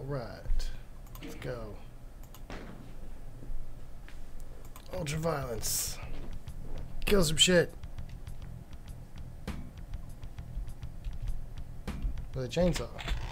Alright. Let's go. Ultra violence. Kill some shit. With a chainsaw.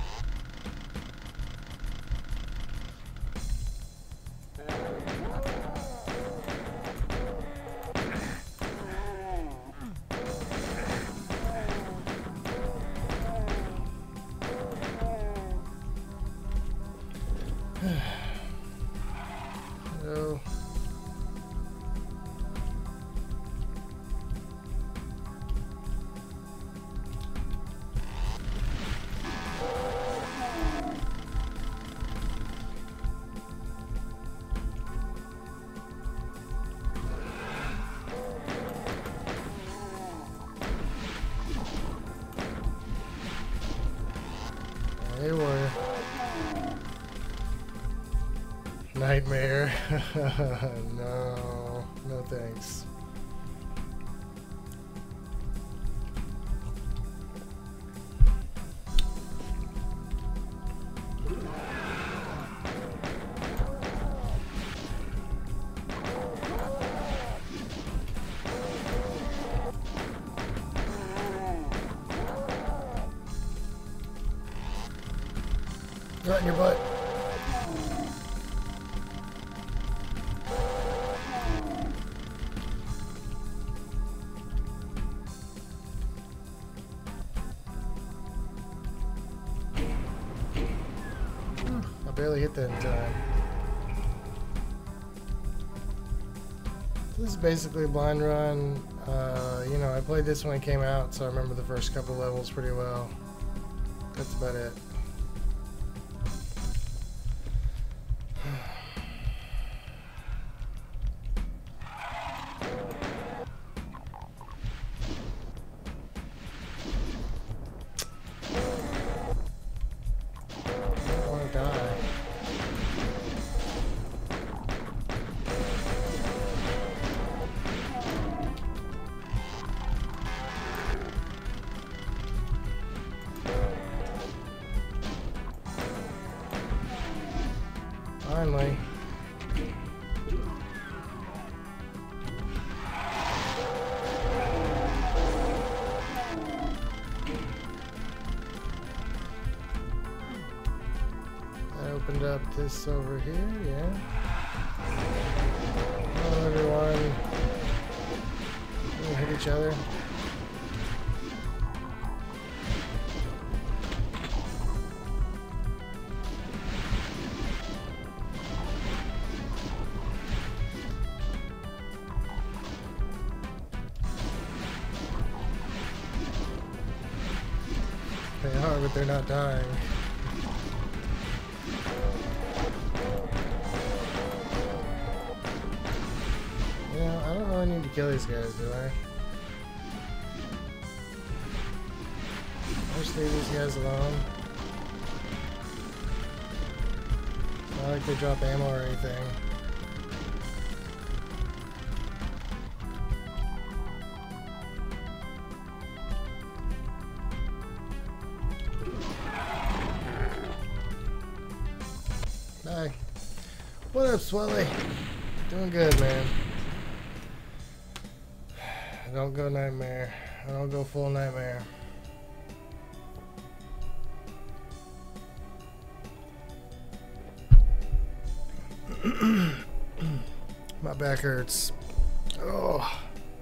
Hello. They were. Nightmare. No. No thanks. Right in your butt. I barely hit that in time. This is basically a blind run. You know, I played this when it came out, so I remember the first couple levels pretty well. That's about it. Finally. I opened up this over here, yeah. Hello everyone. We hit each other. They are, but they're not dying. Yeah, I don't really need to kill these guys, do I? I'll just leave these guys alone. It's not like they drop ammo or anything. Hi. What up, Swelly? Doing good, man. I don't go nightmare. I don't go full nightmare. My back hurts. Oh.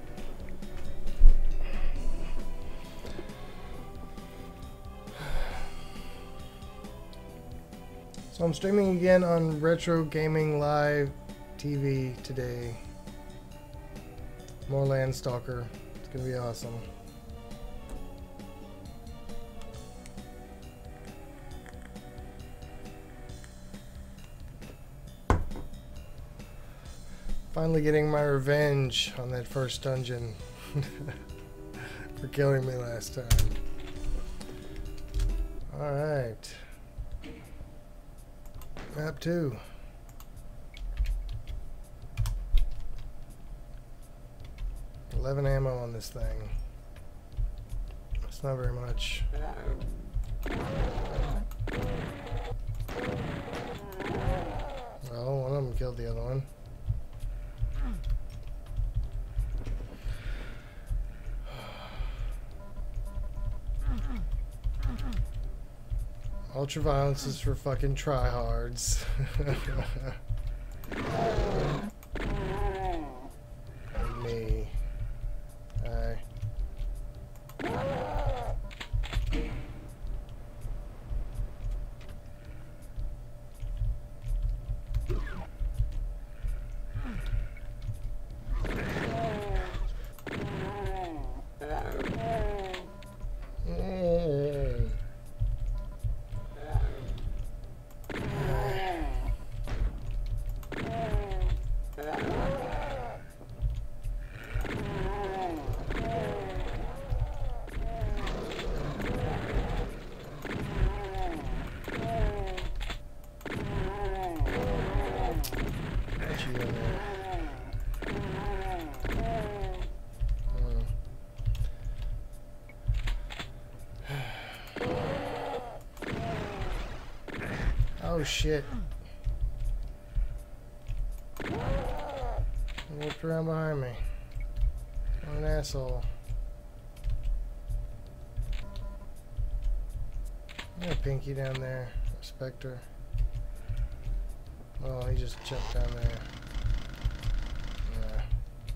So I'm streaming again on Retro Gaming Live TV today. More Landstalker. It's gonna be awesome. Finally getting my revenge on that first dungeon for killing me last time. Alright. Map 2. $11 ammo on this thing. It's not very much. killed the other one. Ultraviolence is for fucking tryhards. Like me. Hi. Oh shit. He whipped around behind me. What an asshole. Yeah, Pinky down there. Spectre. Oh, he just jumped down there. Yeah.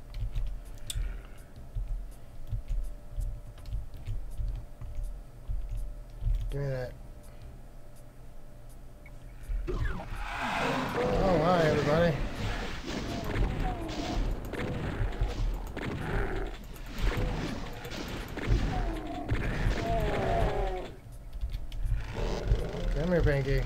Give me that. Oh, hi everybody. Come here, Pinky.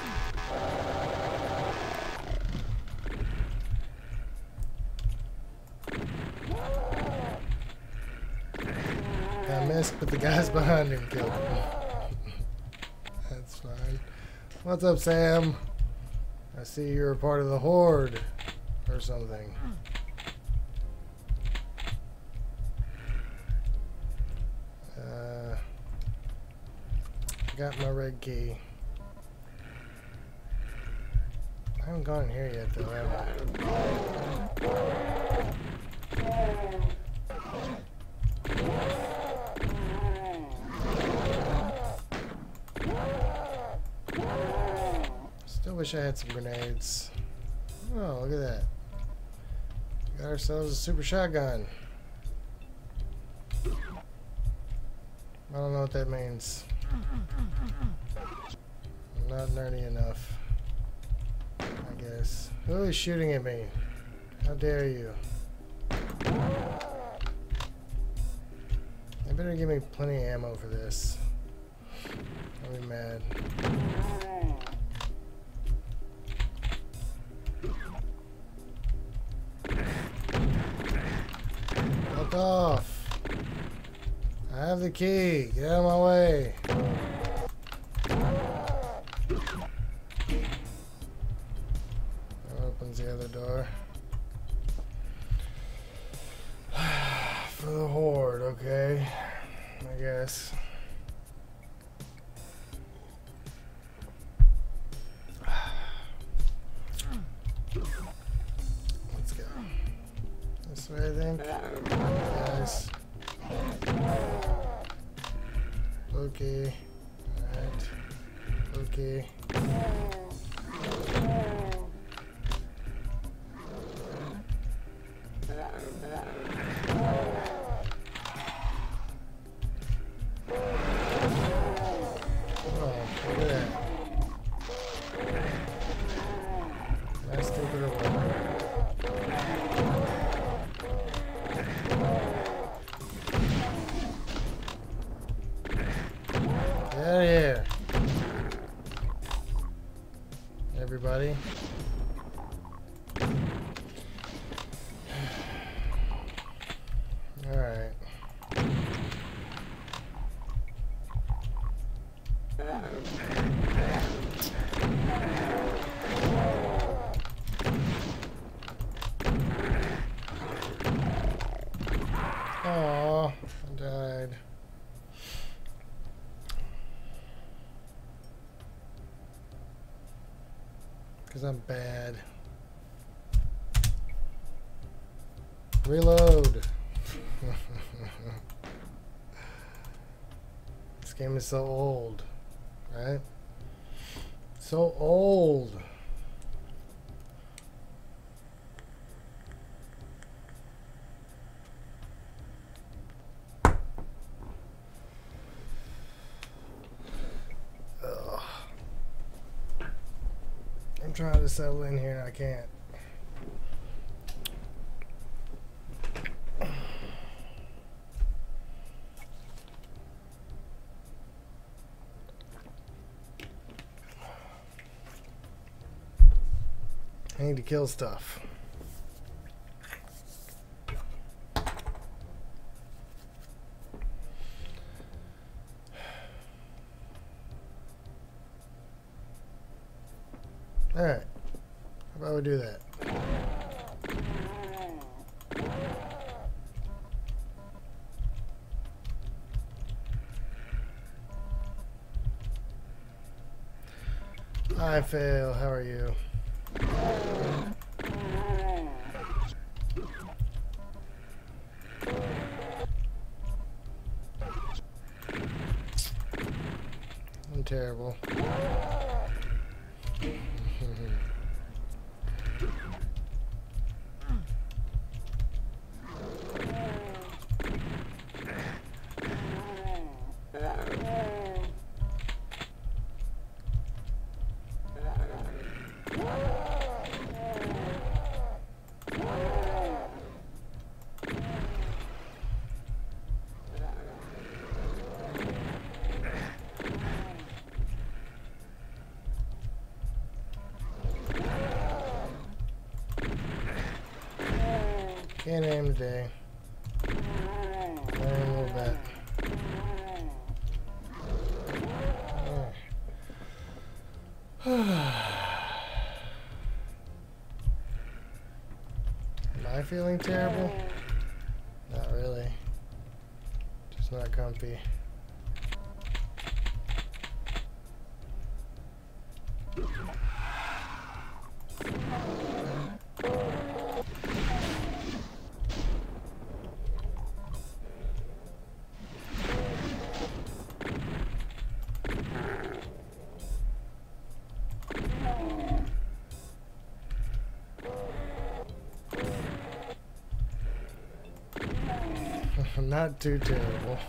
I missed, but the guys behind him killed him. That's fine. What's up, Sam? I see you're a part of the Horde or something. Got my red key. I haven't gone in here yet, though, have I? Still wish I had some grenades. Oh, look at that. Got ourselves a super shotgun. I don't know what that means. I'm not nerdy enough, I guess. Who is shooting at me? How dare you? They better give me plenty of ammo for this. I'll be mad. Fuck off. I have the key. Get out of my way. That opens the other door. For the Horde, okay. I guess. Let's go. This way, I think. Yes. Okay. Alright. Okay. Oh, look at that. Nice take it over. Yeah. Everybody. All right. Aw, I died. Because I'm bad. Reload. This game is so old, right? So old. Ugh. I'm trying to settle in here and I can't. I need to kill stuff. Alright. How about we do that? Hi, Fail. How are you? I'm terrible. Can't aim today. Aim a little bit. Am I feeling terrible? Not really. Just not comfy. Not too terrible.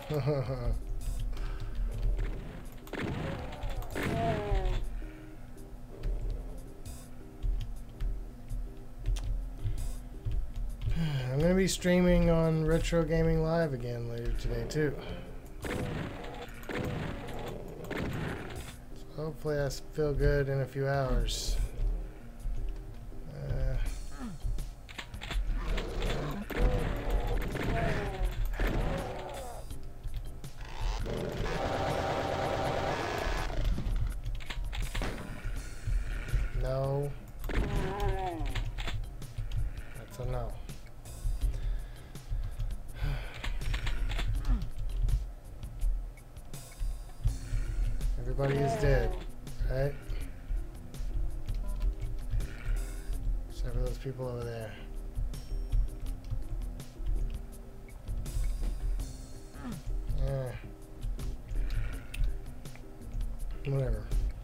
I'm going to be streaming on Retro Gaming Live again later today too. So hopefully I feel good in a few hours. No. That's a no. Everybody is dead, right? Except for those people over there. Yeah. Whatever.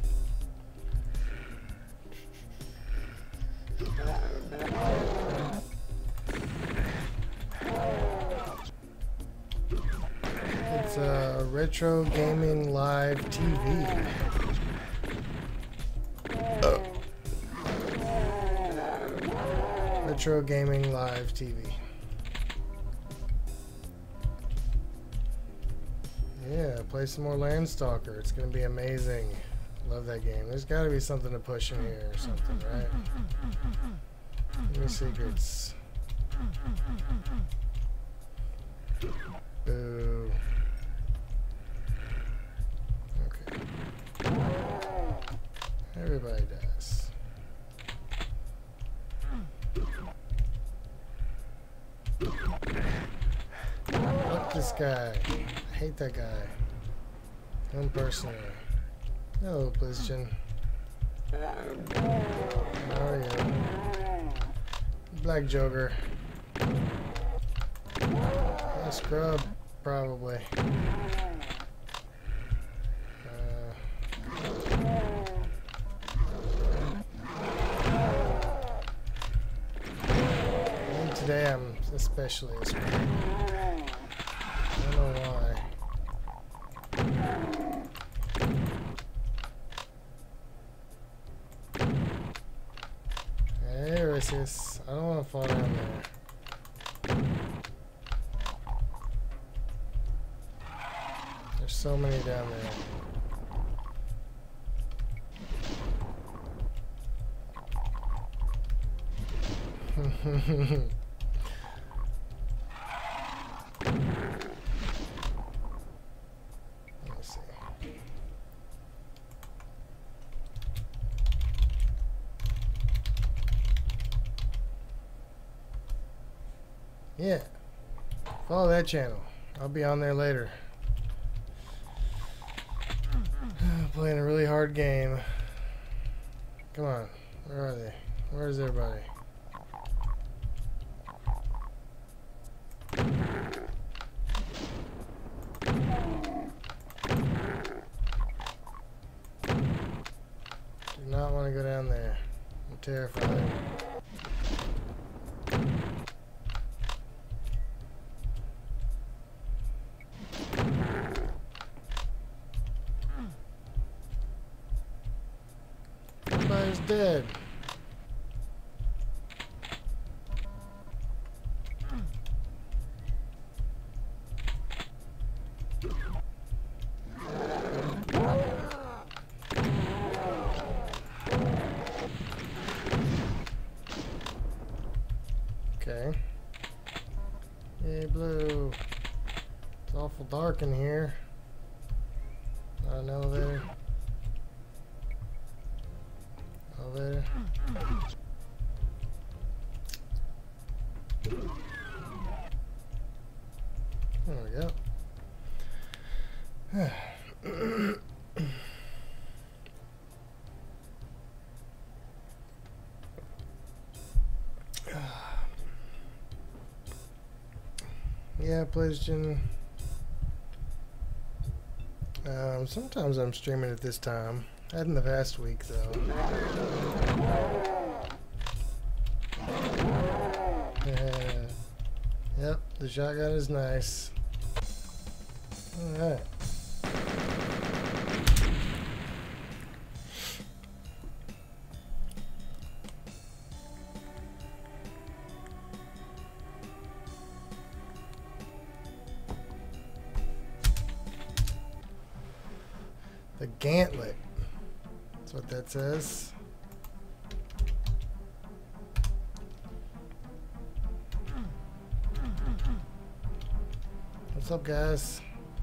It's Retro Gaming Live TV. Retro Gaming Live TV. Yeah, play some more Landstalker. It's gonna be amazing. Love that game. There's gotta be something to push in here or something, right? New secrets. Boo. Okay. Everybody dies. Fuck this guy. I hate that guy. Him personally. Hello, Blizzard. How are you? Black Joker. scrub, probably. Today I'm especially a scrub. I don't know why. Hey, Odysseus. I don't want to fall down there. There's so many down there. Let's see. Yeah. Follow that channel. I'll be on there later. Playing a really hard game. Come on. Where are they? Where is everybody? Do not want to go down there. I'm terrified. Everybody's dead. Okay. Yay, blue. It's awful dark in here. Not an elevator. Elevator. There we go. Yeah, PlayStation. Sometimes I'm streaming at this time. Hadn't the past week though. Yep, the shotgun is nice. Alright. The gauntlet. That's what that says. What's up, guys?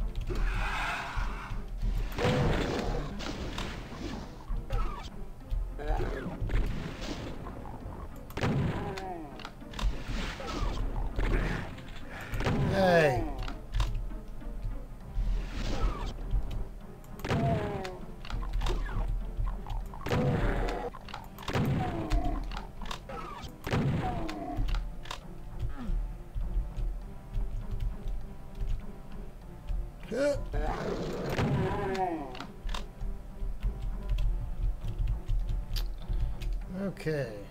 Hey. Okay.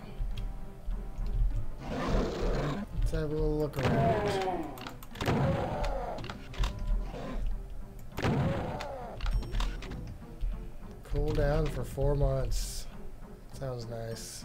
Let's have a little look around. Cool down for 4 months. Sounds nice.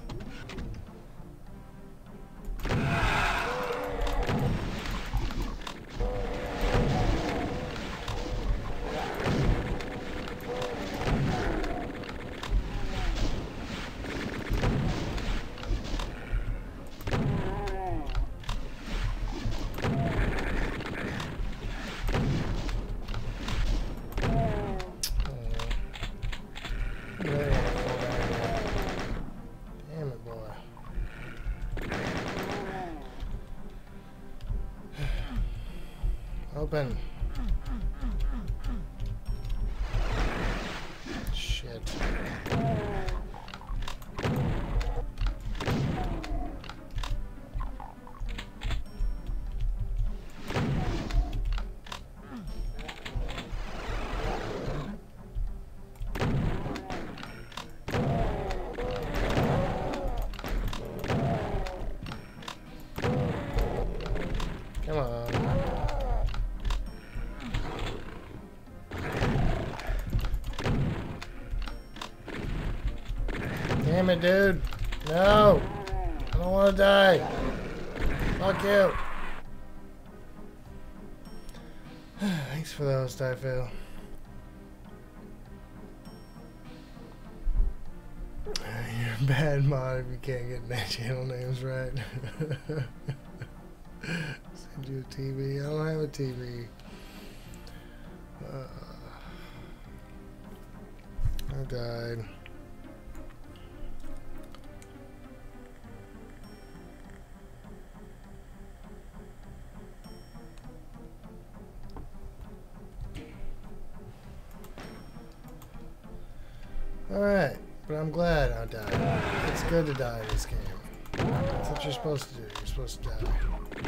Damn it, boy. Open. Shit. damn it, dude. No. I don't want to die. Fuck you. Thanks for those, Typhil. You're a bad mod if you can't get net channel names right. Send you a TV. I don't have a TV. I died. Alright, but I'm glad I died. It's good to die in this game. That's what you're supposed to do. You're supposed to die.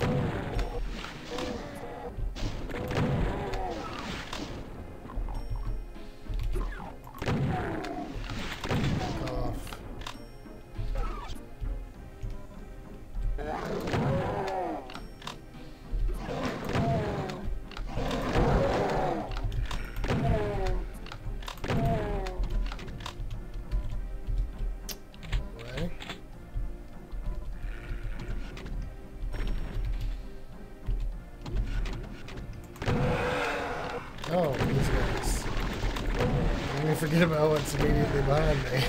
Oh, these guys. Let me forget about what's immediately behind me.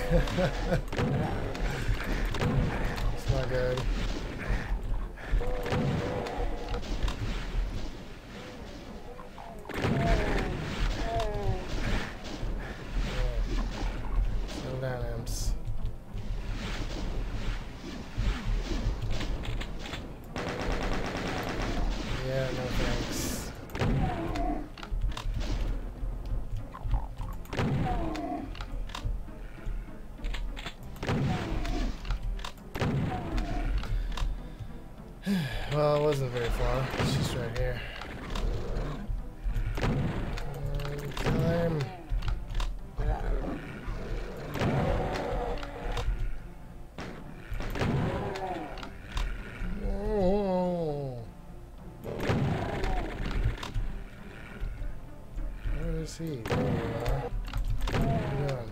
It's not good. Slow down, imps. Yeah, no thanks. Well, it wasn't very far. It's just right here. Climb. Oh. Where is he? There you are. What are you doing?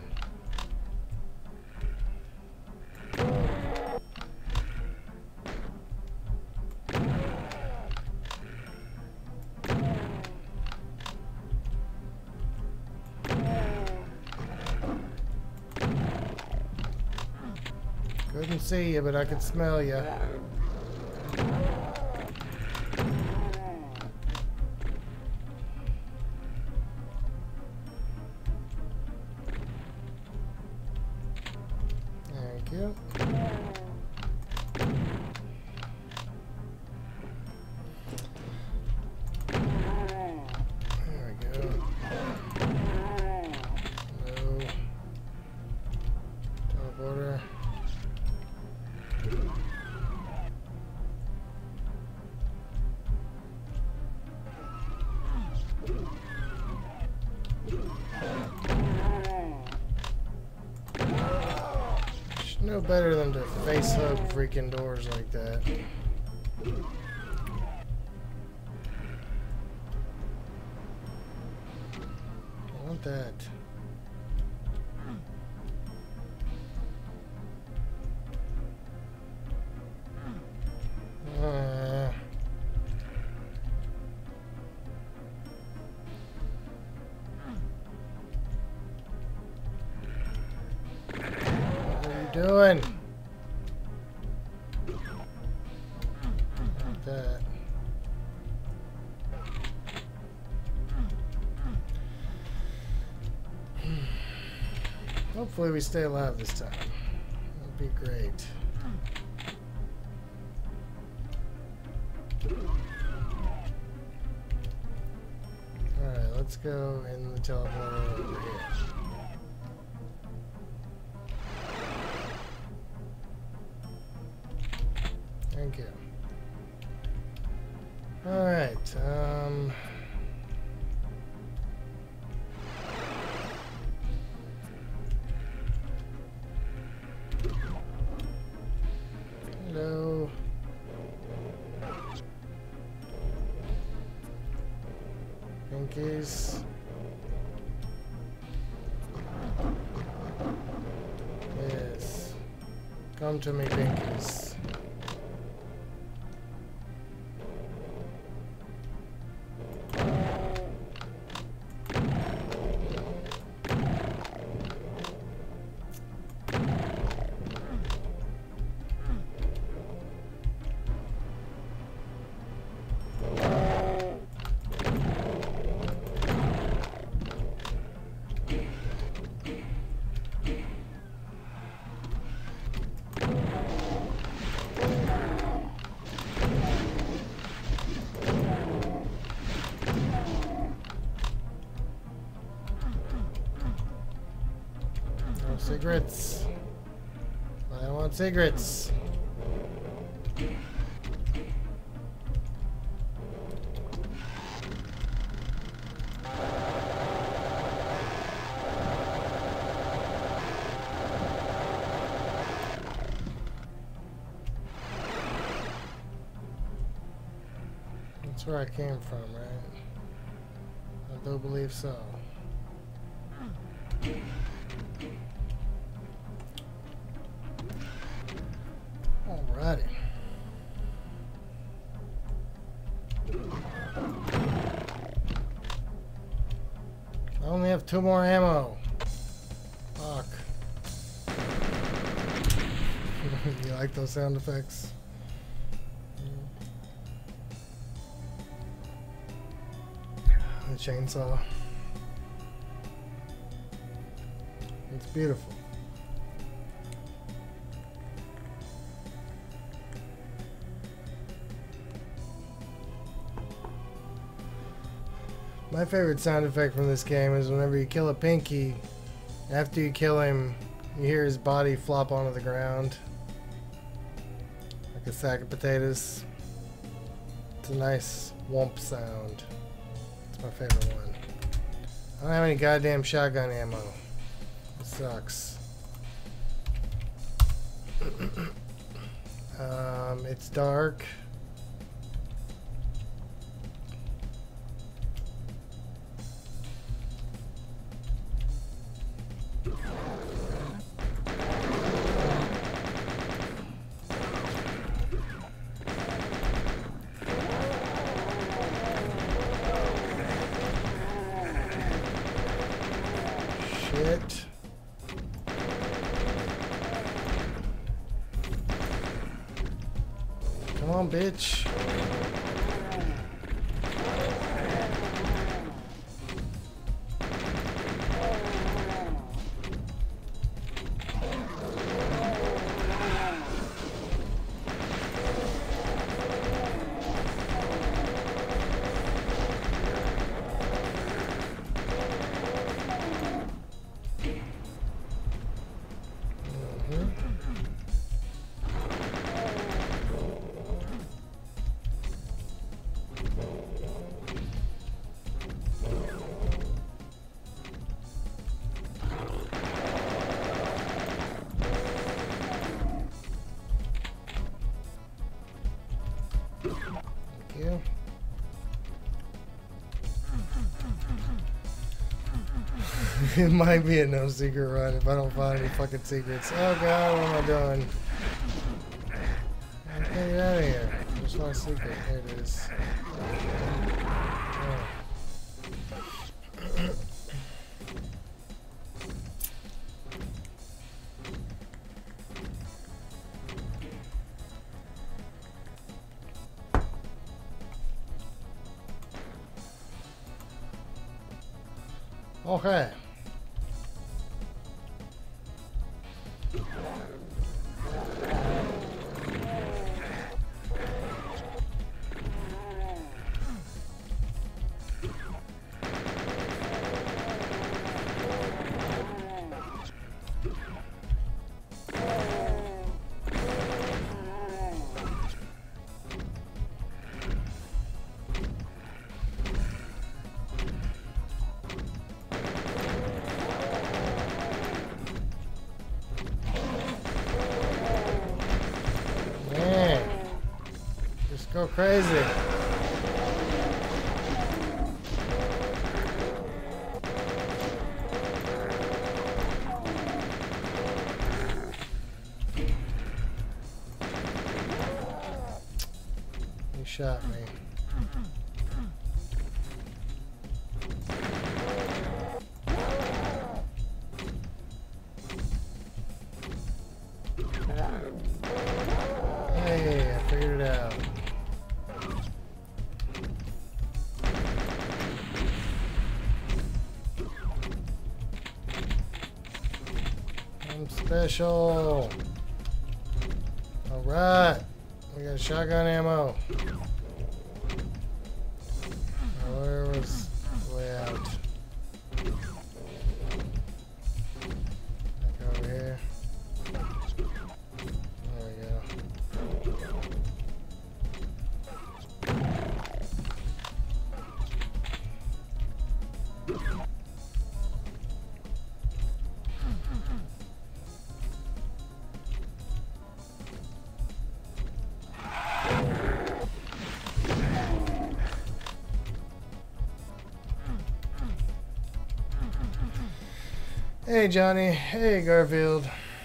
Couldn't see you, but I could smell you. Thank you. There we go. No. Teleporter. No better than to face hug freaking doors like that. I want that. Doing like that. Hopefully we stay alive this time. That'd be great. Alright, let's go in the teleporter over here. Thank you. Alright, hello. Pinkies. Yes. Come to me, pinkies. Cigarettes. I want cigarettes. That's where I came from, right? I do believe so. Alrighty. I only have 2 more ammo. Fuck. You like those sound effects? The chainsaw. It's beautiful. My favorite sound effect from this game is whenever you kill a Pinky, after you kill him, you hear his body flop onto the ground like a sack of potatoes. It's a nice whomp sound. It's my favorite one. I don't have any goddamn shotgun ammo. It sucks. It's dark. Shit. Come on, bitch. Yeah. It might be a no secret run if I don't find any fucking secrets. Oh god, what am I doing? I can't get out of here. There's my secret. There it is. Okay. Go crazy. shot me. Hey, I figured it out. I'm special. Alright. We got shotgun ammo. Where was the way out? Back over here. There we go. Hey Johnny, hey Garfield.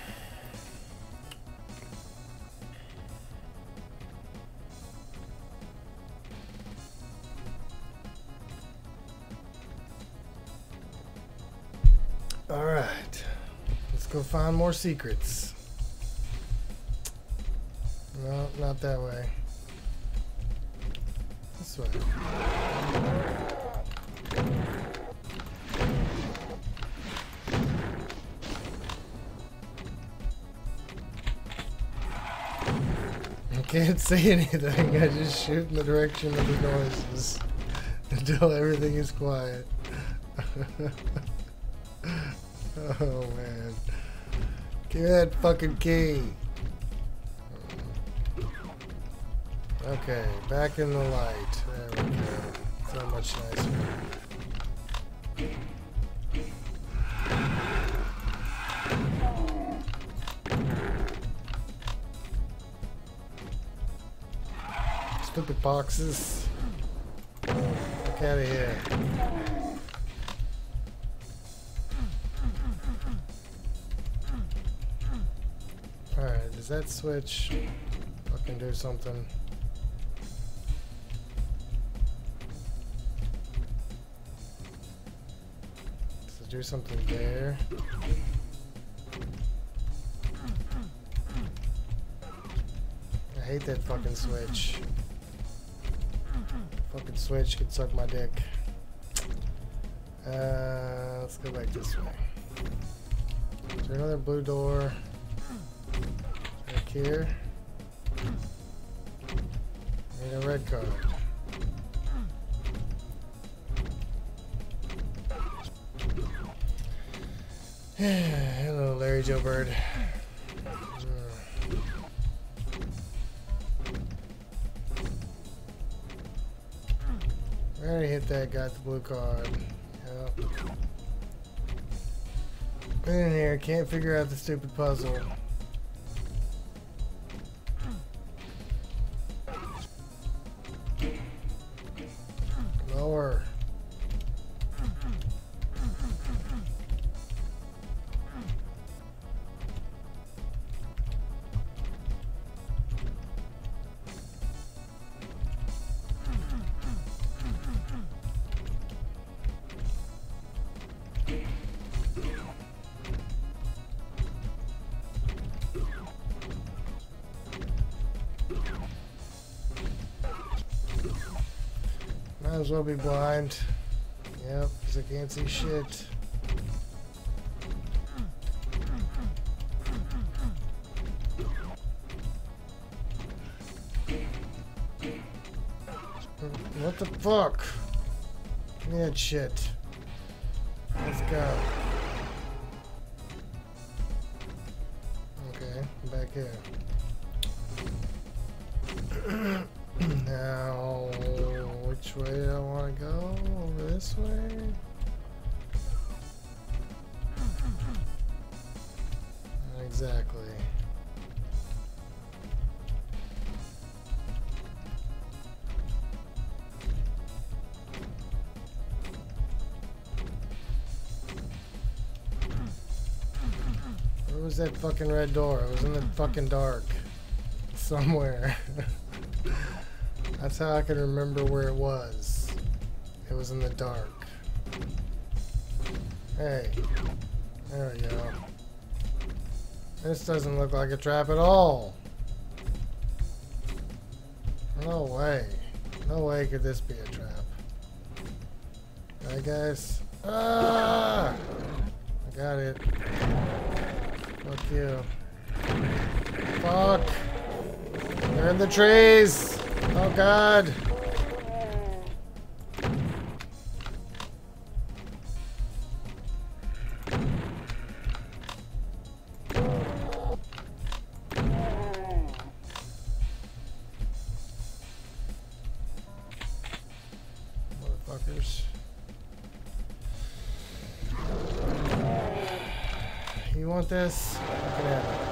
All right, let's go find more secrets. No, not that way. This way. Can't see anything. I just shoot in the direction of the noises until everything is quiet. Oh man. Give me that fucking key. Okay, back in the light. There we go. So much nicer. Stupid boxes. Get out of here. Alright, does that switch fucking do something? Does it do something there? I hate that fucking switch. Fucking switch could suck my dick. Let's go back this way. Is there another blue door? Back here. Need a red card. Hello, Larry Joe Bird. I already hit that, got the blue card. Yep. Been in here, can't figure out the stupid puzzle. Lower. Might as well be blind. Yep, because I can't see shit. What the fuck? Give me that shit. Let's go. Okay, I'm back here. Now, which way do I want to go? Over this way? Not exactly. Where was that fucking red door? It was in the fucking dark. Somewhere. That's how I can remember where it was. It was in the dark. Hey. There we go. This doesn't look like a trap at all. No way. No way could this be a trap. Right, guys? Ah! I got it. Fuck you. Fuck! They're in the trees! Oh god! Motherfuckers. You want this? You can have it.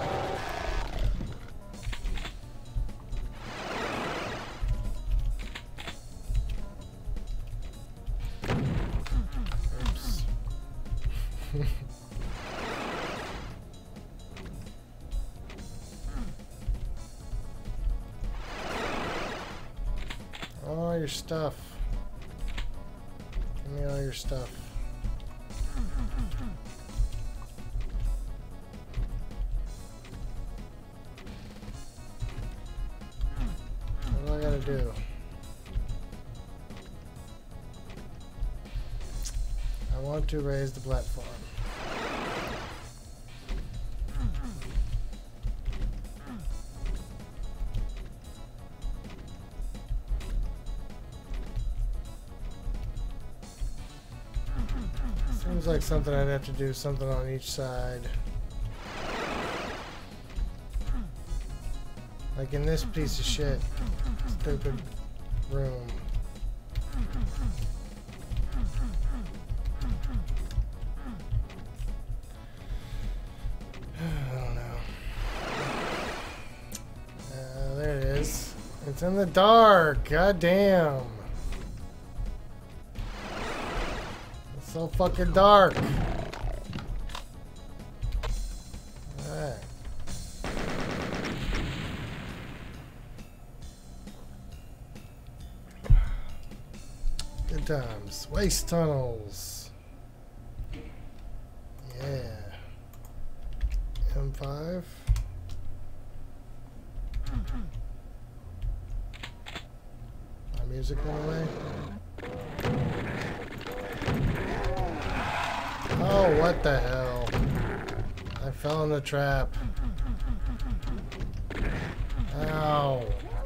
All your stuff. Give me all your stuff. What do I gotta do? I want to raise the platform. Seems like something I'd have to do something on each side. Like in this piece of shit, stupid room. I don't know. There it is. It's in the dark. God damn. It's so fucking dark. Alright. Good times. Waste tunnels. Yeah. M5. My music went away. Oh, what the hell? I fell in the trap. Ow.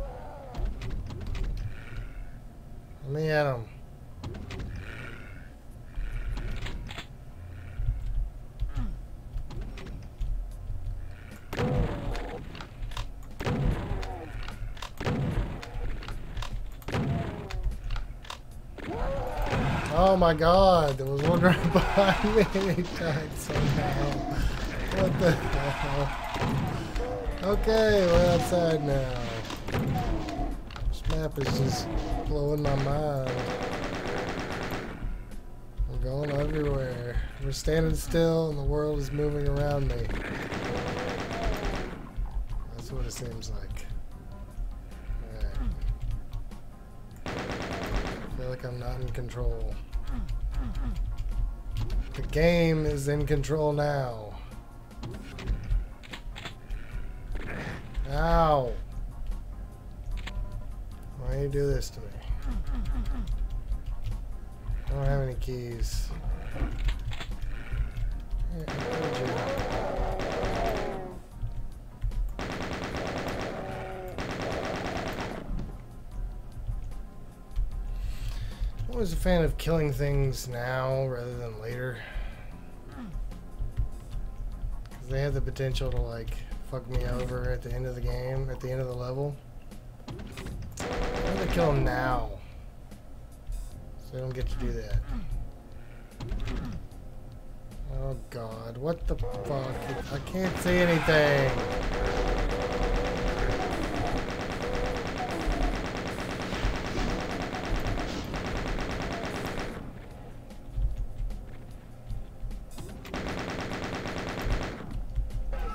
Let me at him. Oh my god, there was one right behind me and he died somehow. What the hell? Okay, we're outside now. This map is just blowing my mind. We're going everywhere. We're standing still and the world is moving around me. That's what it seems like. Alright. I feel like I'm not in control. The game is in control now. Ow! Why do you do this to me? I don't have any keys. Yeah, I'm always a fan of killing things now rather than later. Because they have the potential to like fuck me over at the end of the game, at the end of the level. I'm gonna kill them now. So I don't get to do that. Oh god, what the fuck? I can't see anything.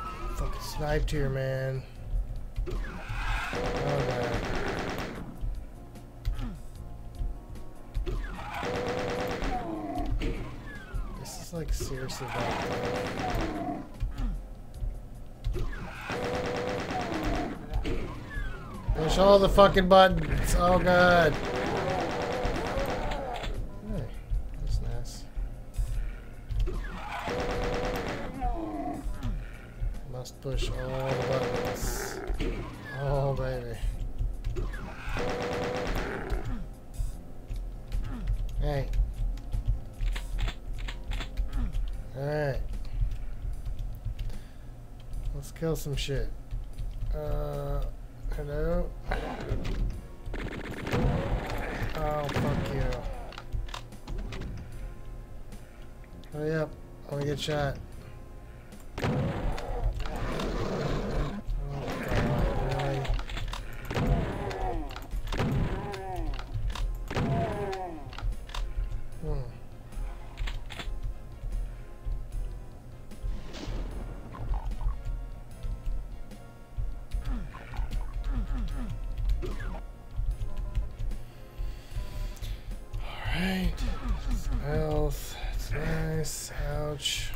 Sniped here, man. Oh god. like seriously bad. Push all the fucking buttons. Oh god. Hey, that's nice. Must push all the buttons. Oh baby. Hey. Alright. Let's kill some shit. Hello? Oh, fuck you. Hurry up. I want to get shot. Oh, God, really? Alright. Some health. It's nice. Ouch.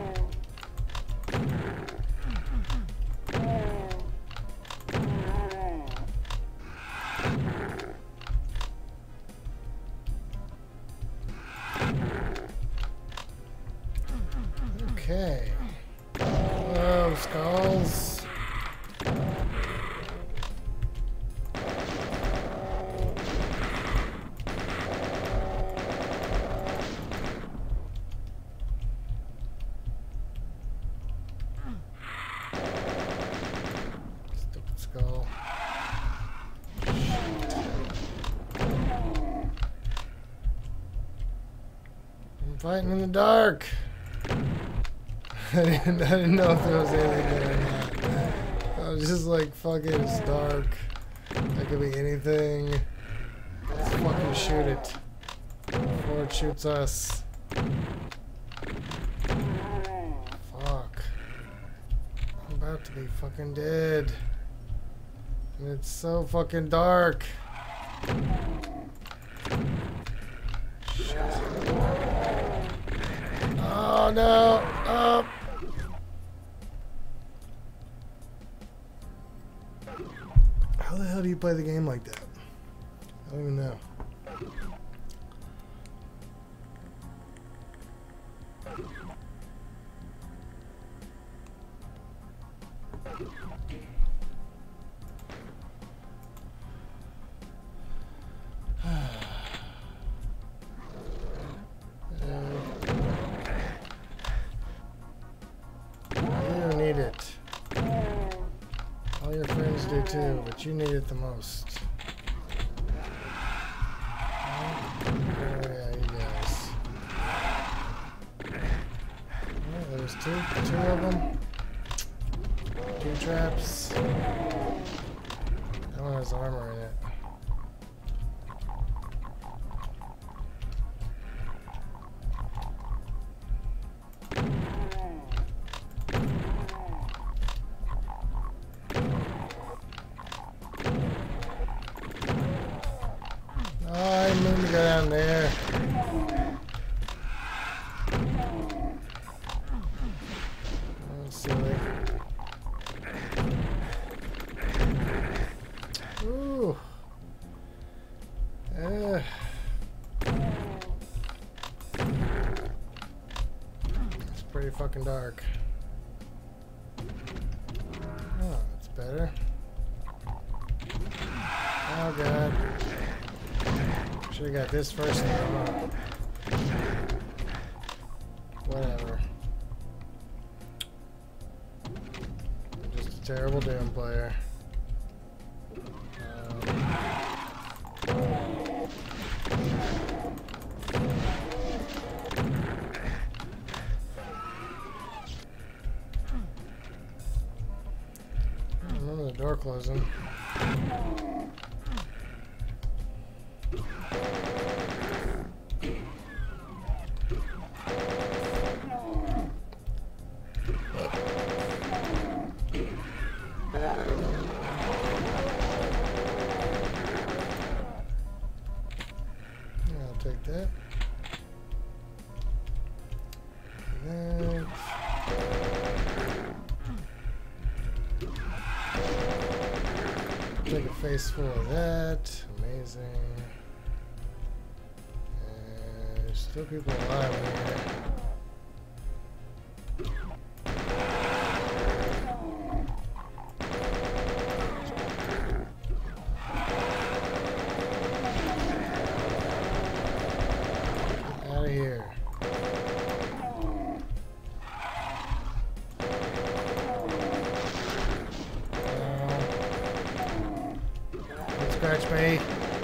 Okay. Oh, skulls. Stupid skull. I'm fighting in the dark. I didn't know if there was anything there or not. I was just like, fuck it, it's dark. That could be anything. Let's fucking shoot it. Before it shoots us. Fuck. I'm about to be fucking dead. And it's so fucking dark. Shit. Oh no! Oh! How the hell do you play the game like that? I don't even know. You need it. All your friends do too, but you need it the most. Oh yeah, you guys. Oh, there's two of them. 2 traps. That one has armor in it. I didn't mean to go down there. Oh, silly. Ooh. It's pretty fucking dark. Oh, that's better. Oh god. Should've got this first. Whatever. I'm just a terrible Doom player. Remember the door closing. I'll take that. face full of that. Amazing. And there's still people alive in here. Out of here. Scratch me.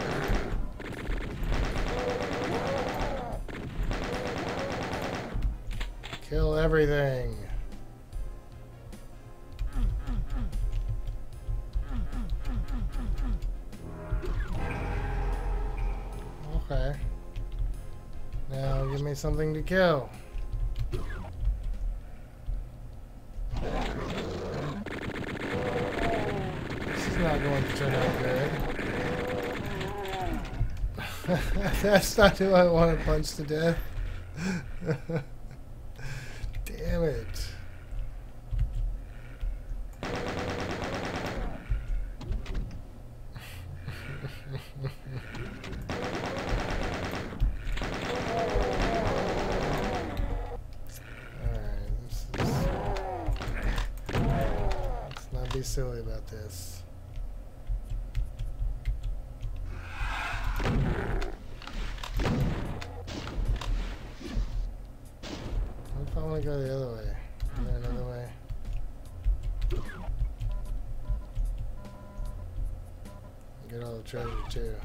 Kill everything. Okay. Now give me something to kill. This is not going to turn out good. That's not who I want to punch to death. Damn it. Alright, let's not be silly about this. I want to go the other way. Is there another way? Get all the treasure too.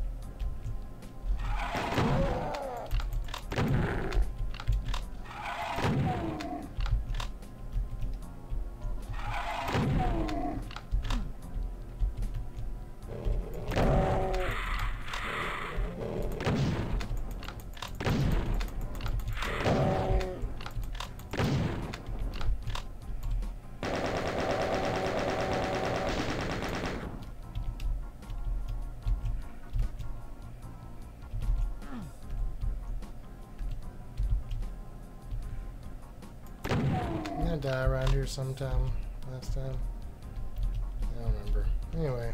Didn't I die around here sometime last time? I don't remember. Anyway.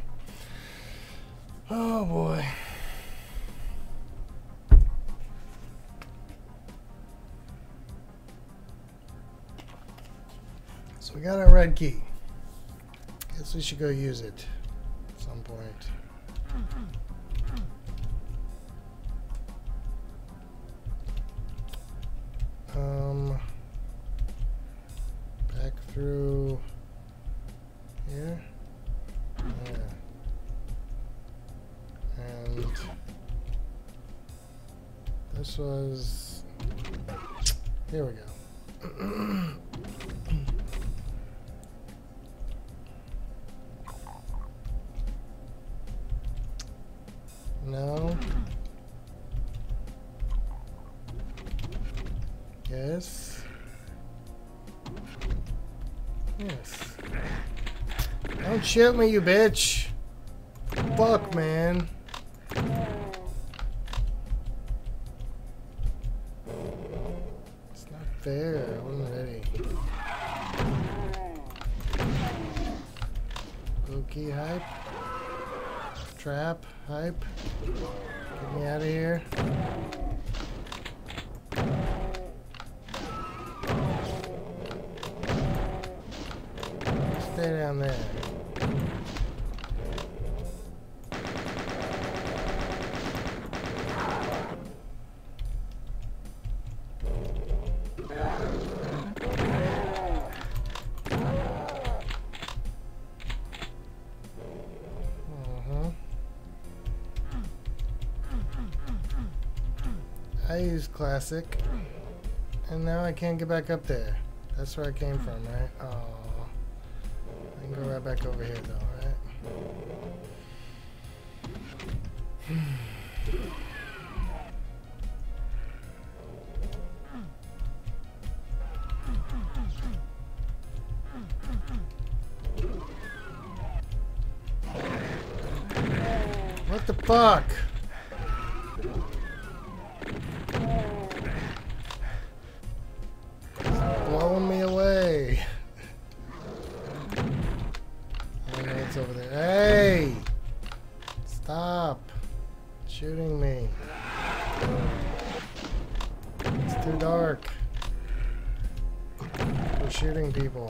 Oh boy. So we got our red key. Guess we should go use it at some point. Back through here. Yeah. And this was, here we go. No. Yes. Yes. Don't shoot me, you bitch. Fuck, man. It's not fair. I wasn't ready. Low-key hype. Trap hype. Get me out of here. Stay down there. I used classic, and now I can't get back up there. That's where I came from, right? Oh, I can go right back over here, though, right? What the fuck? Blowing me away. I know it's over there. Hey! Stop shooting me. It's too dark. We're shooting people.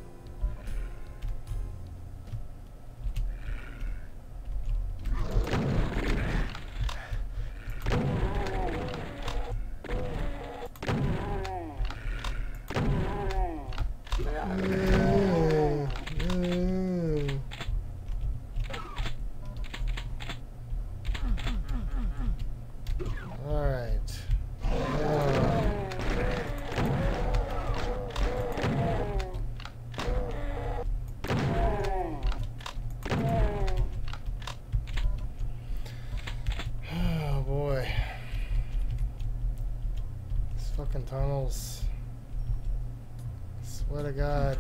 Fucking tunnels. Swear to God.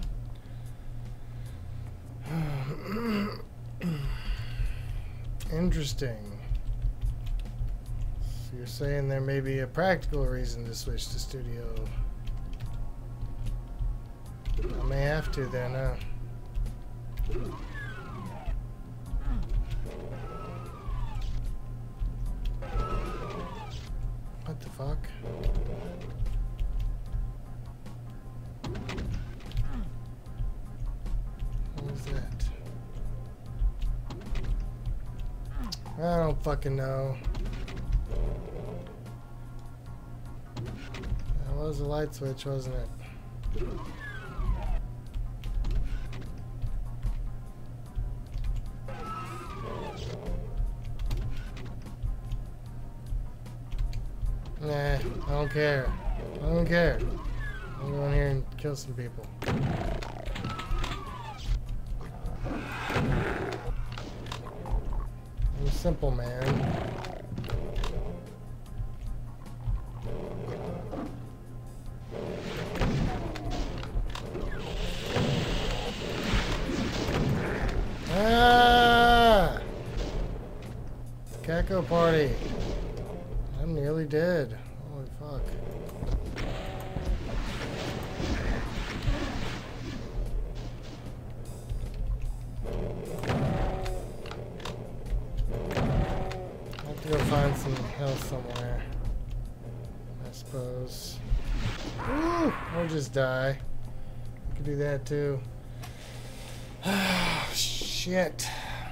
Interesting. So you're saying there may be a practical reason to switch to studio. I may have to then, huh? What the fuck? What was that? I don't fucking know. That was a light switch, wasn't it? Nah, I don't care. I don't care. I'm going here and kill some people. I'm simple, man. Ah! Caco party. I'm nearly dead. Holy fuck. I have to go find some health somewhere, I suppose. Woo! Or just die. I could do that too. Shit.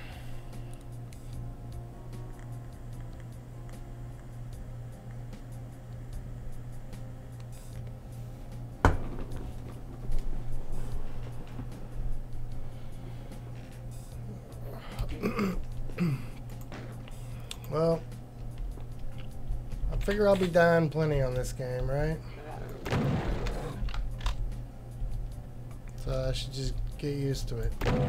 Well, I figure I'll be dying plenty on this game, right? So I should just get used to it.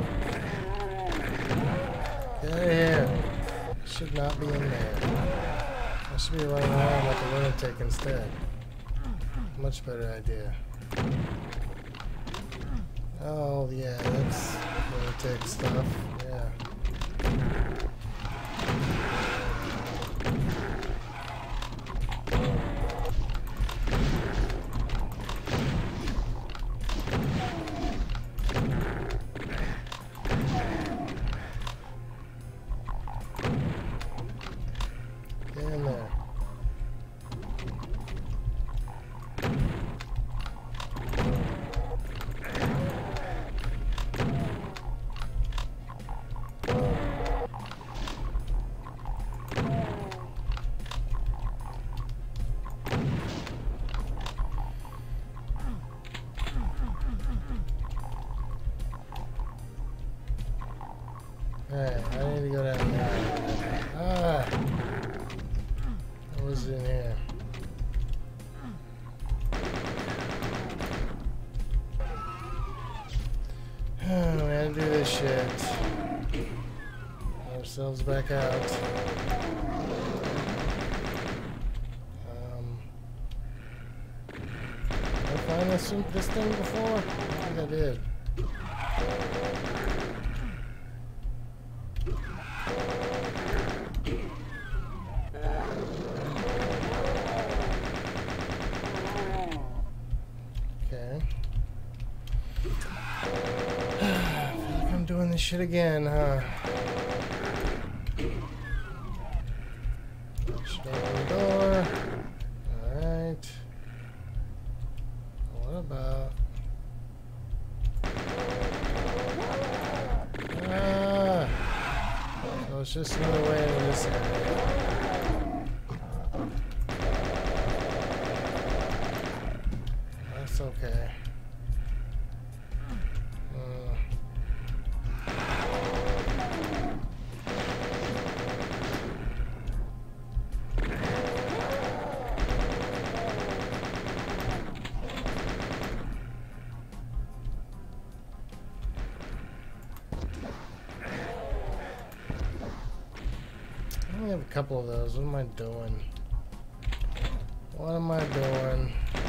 Get out of here. I should not be in there. I should be running around like a lunatic instead. Much better idea. Oh, yeah, that's lunatic stuff. Yeah. Get in there. Alright, I need to go down there. Ah! What was in here? We had to do this shit. Get ourselves back out. Did I find this thing before? I think I did. Okay. I feel like I'm doing this shit again, huh? So it's just another way into this area. That's okay. I only have a couple of those. What am I doing? What am I doing?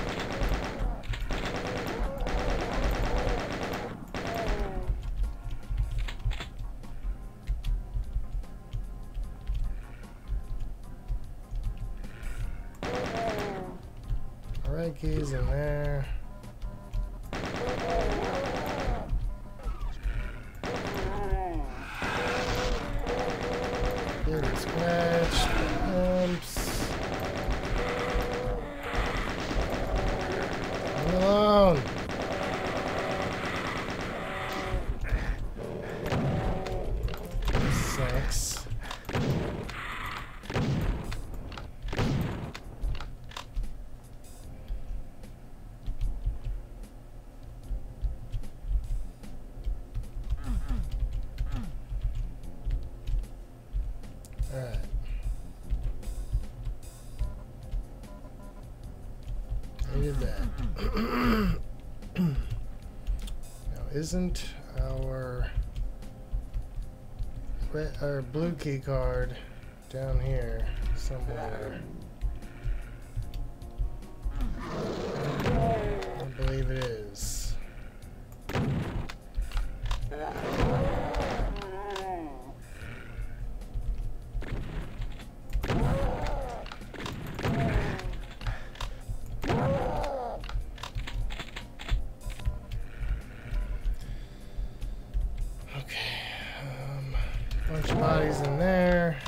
Red keys in there. Getting scratched. Oops. Leave me alone. This sucks. Alright. I did that. Now, isn't our blue key card down here somewhere? I believe it is. Bunch of bodies in there.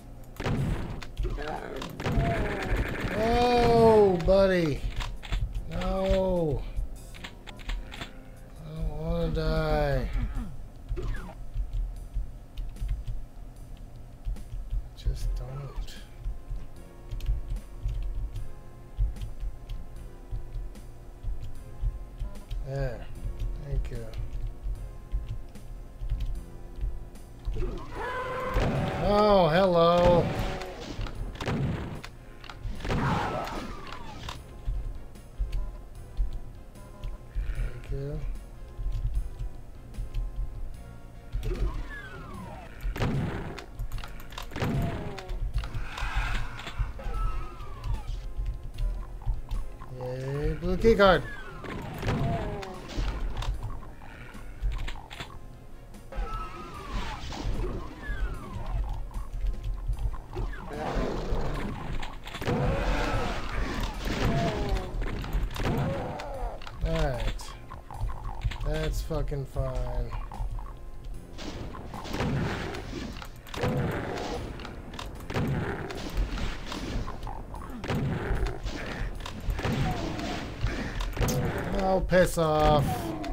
Oh, buddy. No. I don't want to die. Just don't. There. Thank you. Oh, hello. Thank you. Yay, blue key card. Alright. That's fucking fine. Oh, piss off.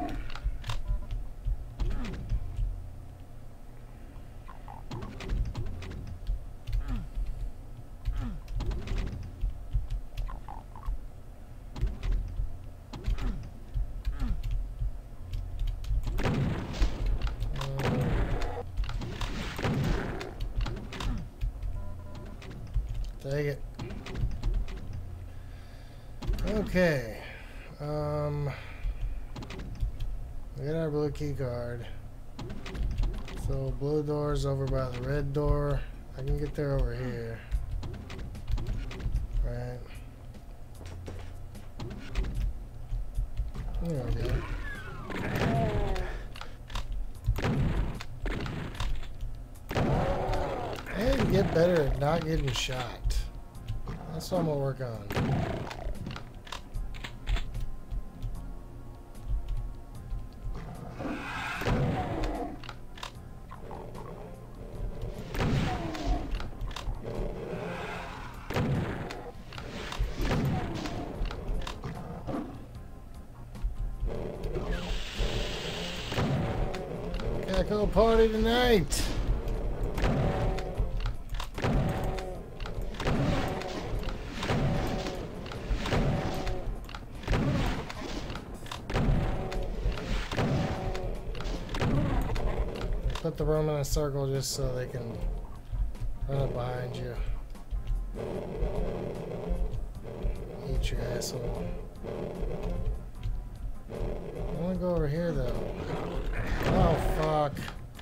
Take it. Okay. We got our blue key card. So blue door's over by the red door. I can get there over here. Right. There we go. I need to get better at not getting shot. That's what I'm gonna work on. Cackle party tonight. have to run in a circle just so they can run up behind you. Eat your asshole. I want to go over here though. Oh fuck.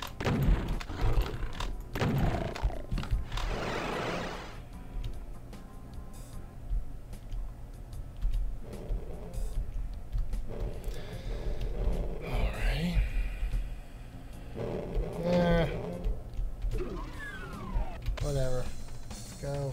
Alright. Yeah. Whatever. Let's go.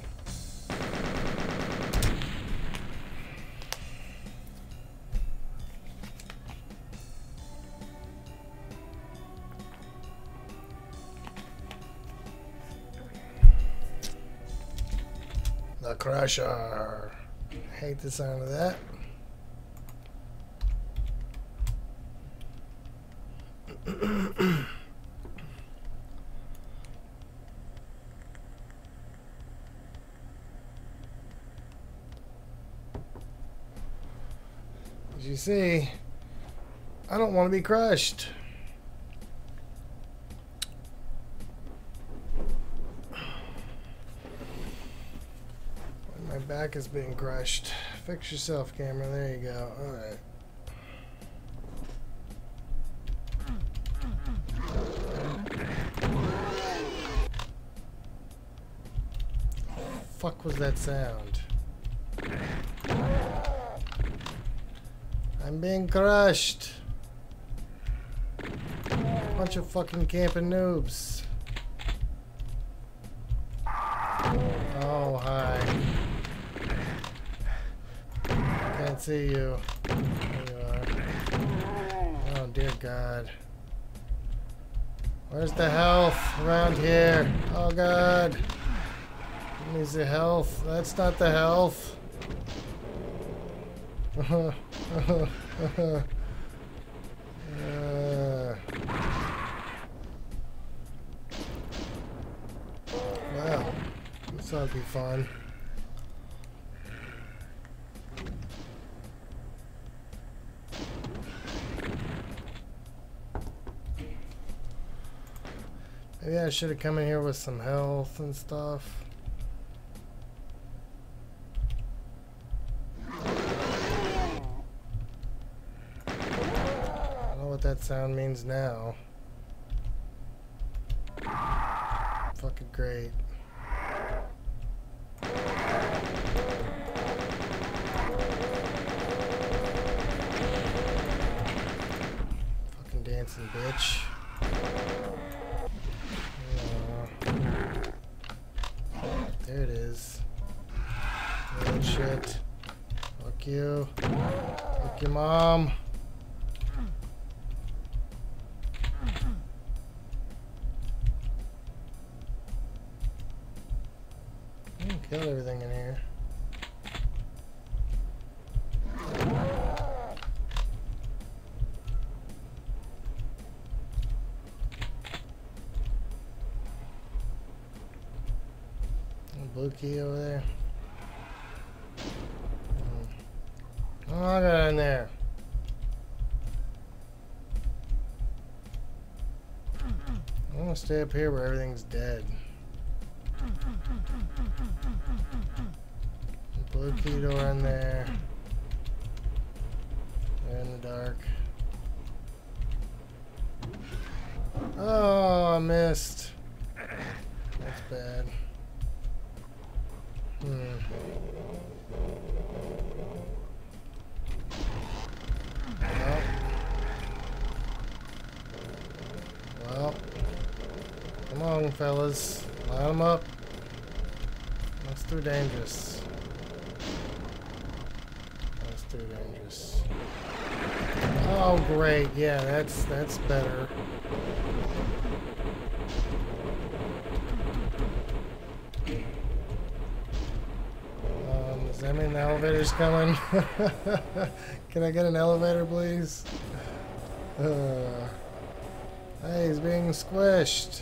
The Crusher. Hate the sound of that. As you see, I don't want to be crushed. My back is being crushed. Fix yourself, camera. There you go. Alright. Fuck was that sound? I'm being crushed. Bunch of fucking camping noobs. Oh, hi. Can't see you. There you are. Oh, dear God. Where's the health around here? Oh, God. Needs the health. That's not the health. Wow. This ought to be fun. Maybe I should have come in here with some health and stuff. What that sound means now. Fucking great. Fucking dancing bitch. There it is. Good shit. Fuck you. Fuck your mom. Killed everything in here. Blue key over there. Oh, I got in there. I want to stay up here where everything's dead. Blue key door in there. They're in the dark. Oh, I missed. That's bad. Well, come on, fellas. Line them up. That's too dangerous. That's too dangerous. Oh, great. Yeah, that's better. Does that mean the elevator's coming? Can I get an elevator, please? Hey, he's being squished.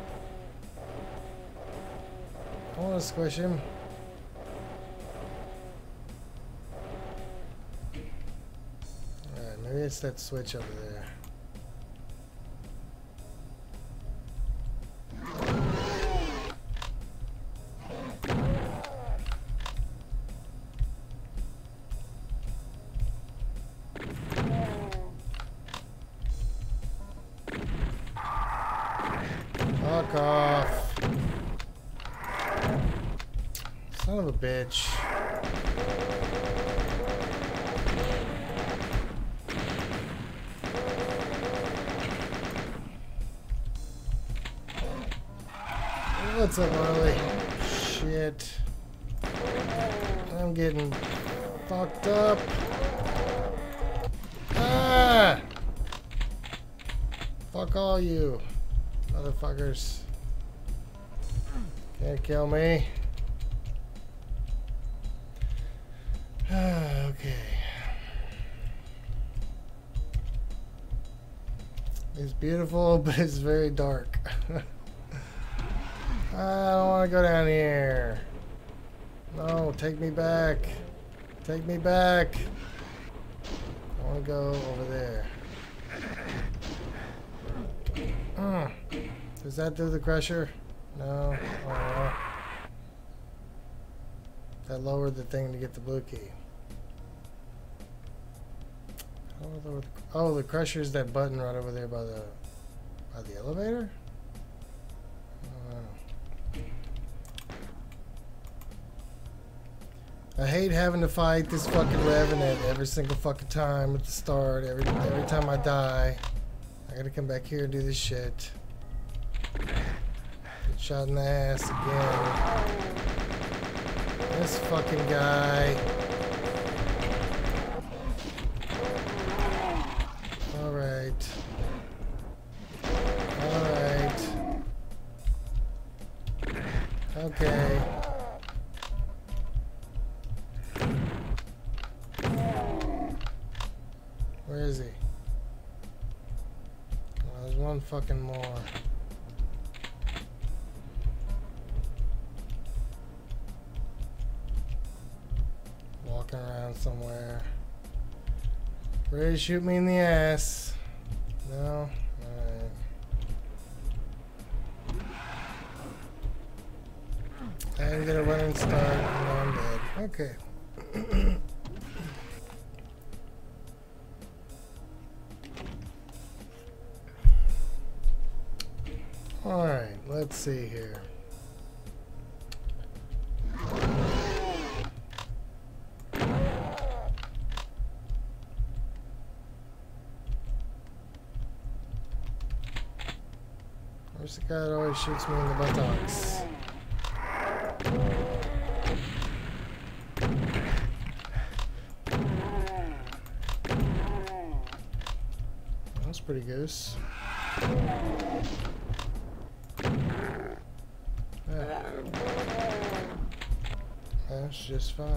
I want to squish him. Alright, maybe it's that switch over there. Son of a bitch. What's up, Harley? Shit. I'm getting fucked up. Ah! Fuck all you, motherfuckers. Can't kill me. Okay. It's beautiful, but it's very dark. I don't want to go down here. No, take me back. Take me back. I want to go over there. Does that do the crusher? No. Oh, well. That lowered the thing to get the blue key. Oh, the crusher's that button right over there by the elevator? I hate having to fight this fucking Revenant every single fucking time at the start. Every time I die, I gotta come back here and do this shit. Get shot in the ass again. This fucking guy. Alright. Alright. Okay. Where is he? Well, there's one fucking more. Walking around somewhere. Ready to shoot me in the ass. No? Alright. I didn't get a running start. No, I'm dead. Okay. Alright, let's see here. Where's the guy that always shoots me in the buttocks? That's pretty goose. Yeah. That's just fine.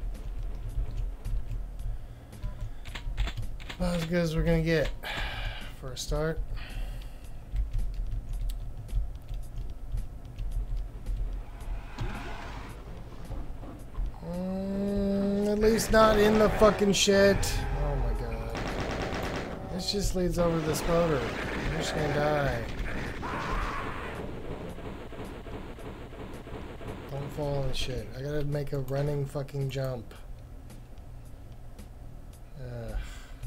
About as good as we're gonna get for a start. At least not in the fucking shit. Oh my god. This just leads over to the spoder. I'm just gonna die. Don't fall in shit. I gotta make a running fucking jump. Ugh.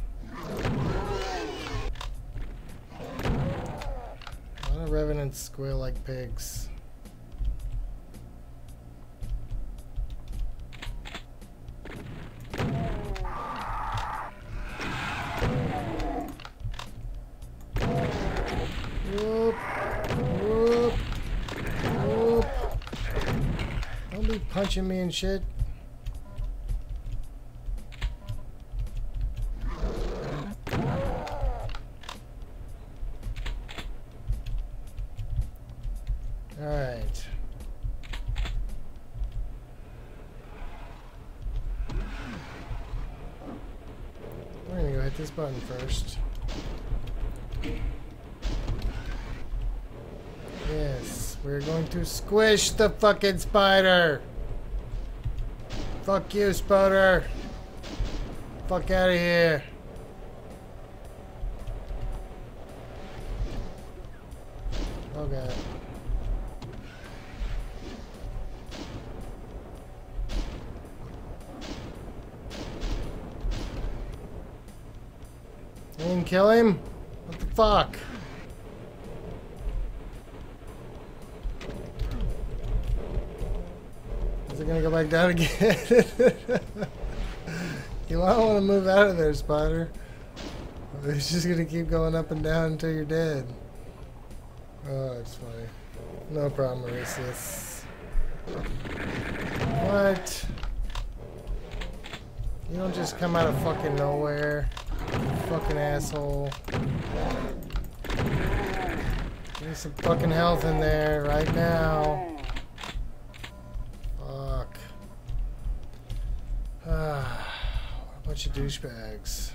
A lot of revenants squeal like pigs. Whoop. Whoop. Whoop. Don't be punching me and shit. Alright. We're gonna go hit this button first. Yes, we're going to squish the fucking spider. Fuck you, Spoder. Fuck out of here. Oh god. You didn't kill him? What the fuck? Is it gonna go back down again? You might want to move out of there, Spider. It's just gonna keep going up and down until you're dead. Oh, it's funny. No problem, Mauritius. What? You don't just come out of fucking nowhere. You fucking asshole. Give me some fucking health in there right now. Fuck. What a bunch of douchebags.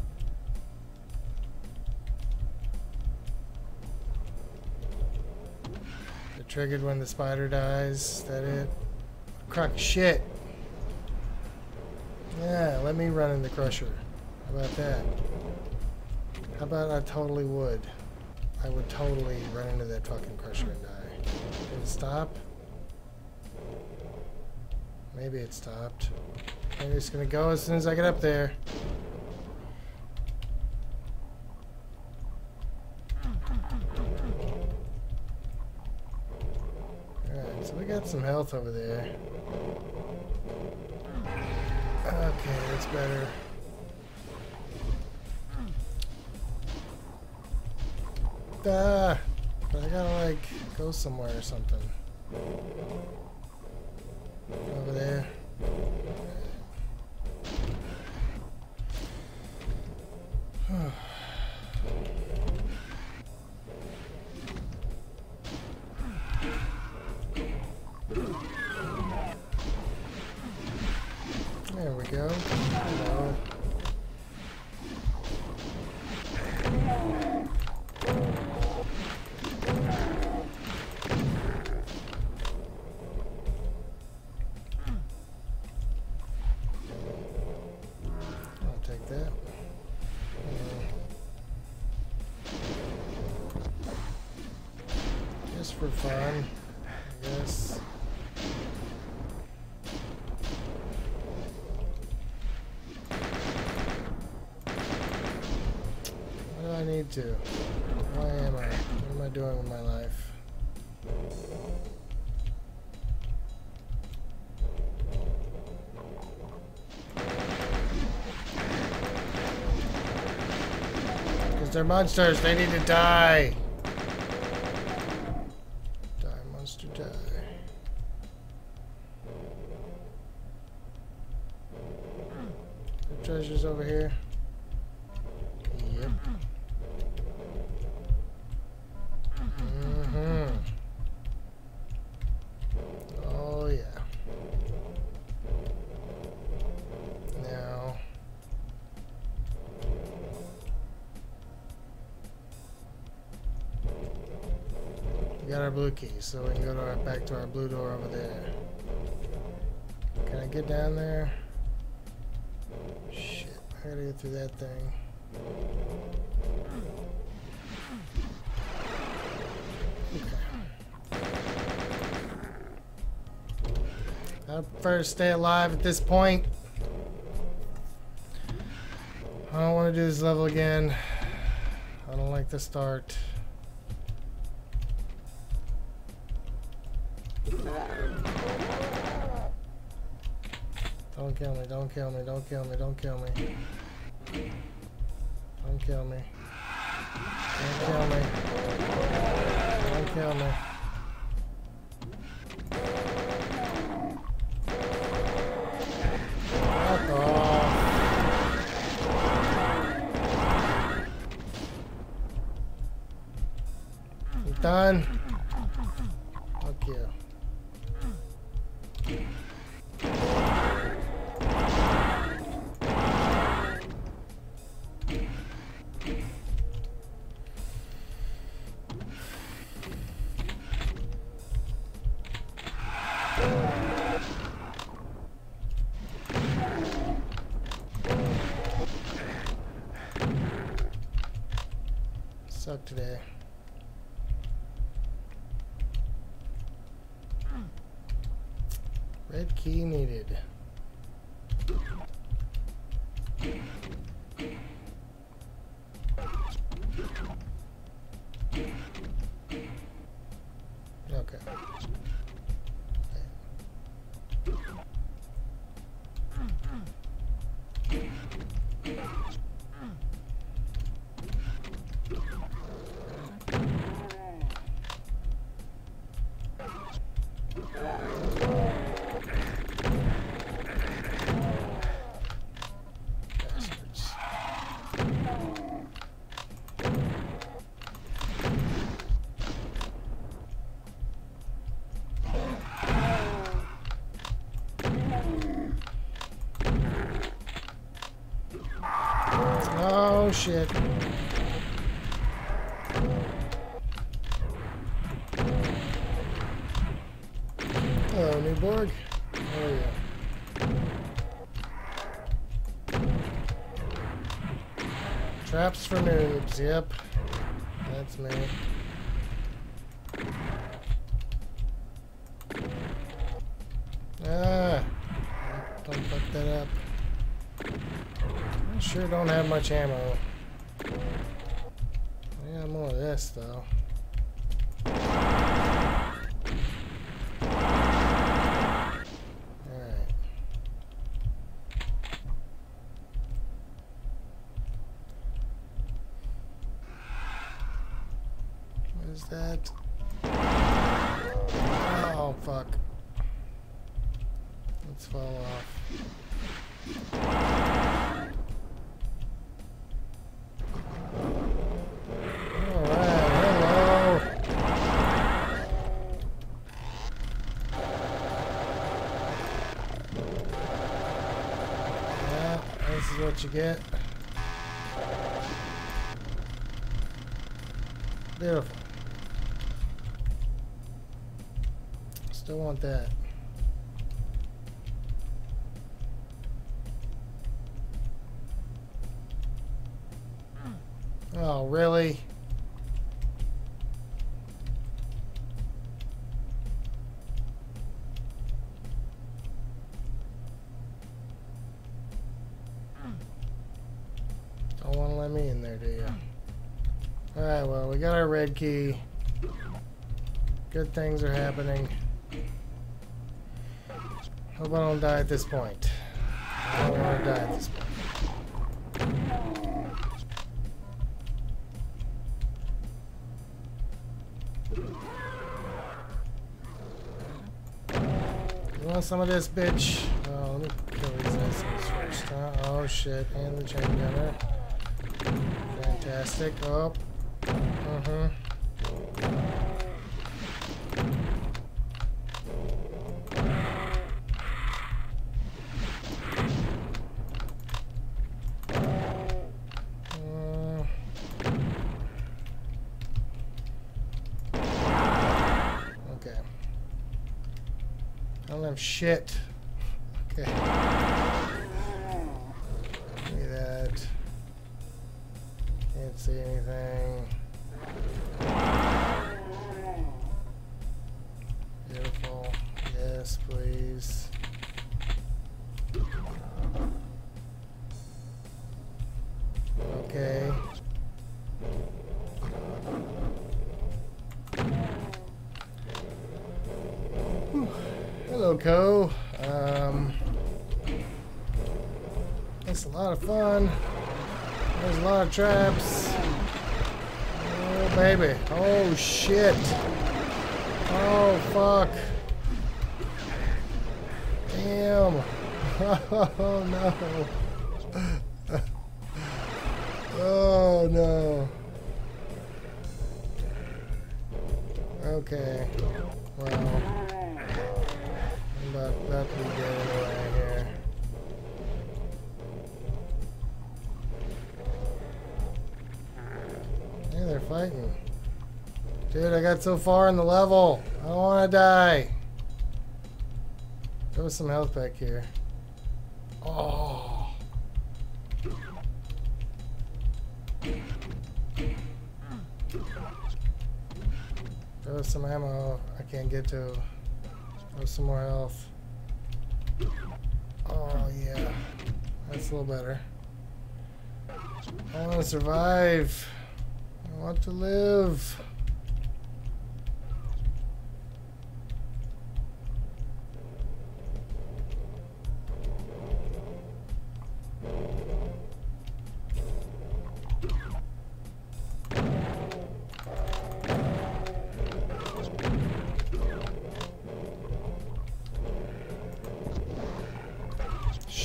They're triggered when the spider dies. Is that it? Crock of shit. Yeah, let me run in the crusher. How about that? How about I totally would? I would totally run into that fucking crusher and die. Did it stop? Maybe it stopped. Maybe it's gonna go as soon as I get up there. Alright, so we got some health over there. Okay, that's better. But I gotta like go somewhere or something. Over there. There we go. Hello. I'll take that. Just for fun, I guess. I need to. Why am I? What am I doing with my life? Because they're monsters. They need to die. Die, monster, die. The treasure's over here. Yep. Oh yeah. Now we got our blue key, so we can go to back to our blue door over there. Can I get down there? Shit, I gotta get through that thing. I prefer to stay alive at this point. I don't want to do this level again. I don't like the start. Don't kill me, don't kill me, don't kill me, don't kill me. Don't kill me. Don't kill me. Don't kill me. Fuck off. You done? Fuck you. Suck today. Red key needed. Okay. Bastards. Oh shit. Hello, Newborg. Oh yeah. Traps for noobs, yep. That's me. Ah, don't fuck that up. I sure don't have much ammo. I got more of this though. Alright. What is that? Oh fuck. Let's fall off. This is what you get. Beautiful. Still want that. Oh, really? Don't want to let me in there, do you? Alright, well, we got our red key. Good things are happening. Hope I don't die at this point. I don't want to die at this point. You want some of this, bitch? Oh, let me kill these assholes first, huh? Oh, shit. And the chain gunner. Fantastic. Oh. Okay. I don't have shit. Okay. Give me that. Can't see anything. Beautiful. Yes, please. Okay. Whew. Hello, Co. It's a lot of fun. There's a lot of traps. Oh, baby. Oh, shit. Oh, fuck. Damn. Oh, no. Oh, no. Okay. Well, I'm about to be dead anyway here. Hey, they're fighting. Dude, I got so far in the level. I don't want to die. There was some health back here. Oh. There was some ammo I can't get to. There was some more health. Oh, yeah. That's a little better. I want to survive. I want to live.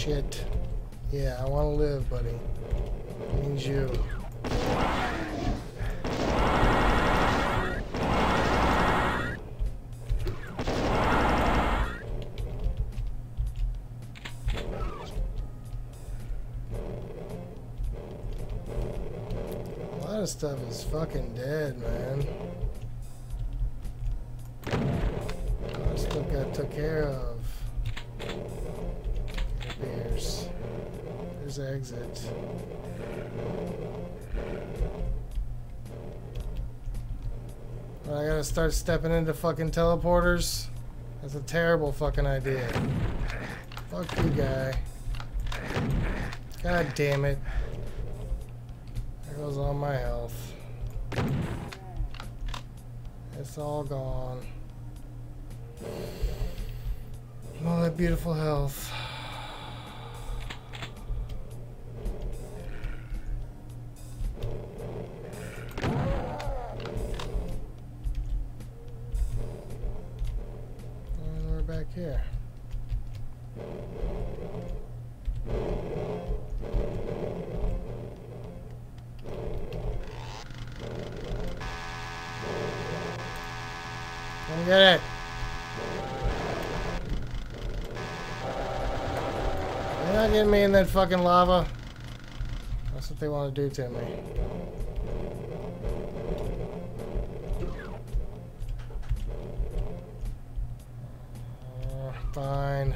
shit. Yeah, I want to live, buddy. Means you. A lot of stuff is fucking dead, man. A lot of stuff got took care of. Beers. There's the exit. Well, I gotta start stepping into fucking teleporters? That's a terrible fucking idea. Fuck you, guy. God damn it. There goes all my health. It's all gone. All that beautiful health. And we're back here. Come get it. You're not getting me in that fucking lava. That's what they want to do to me. Fine.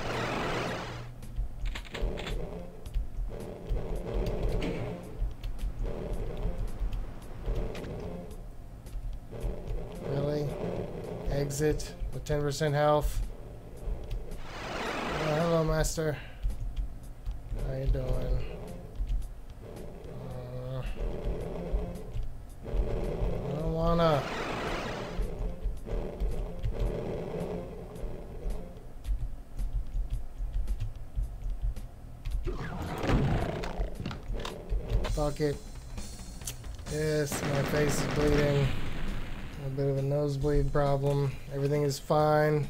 Really? Exit with 10% health. Oh, hello, master. How you doing? I don't wanna. Fuck it. Yes, my face is bleeding. A bit of a nosebleed problem. Everything is fine.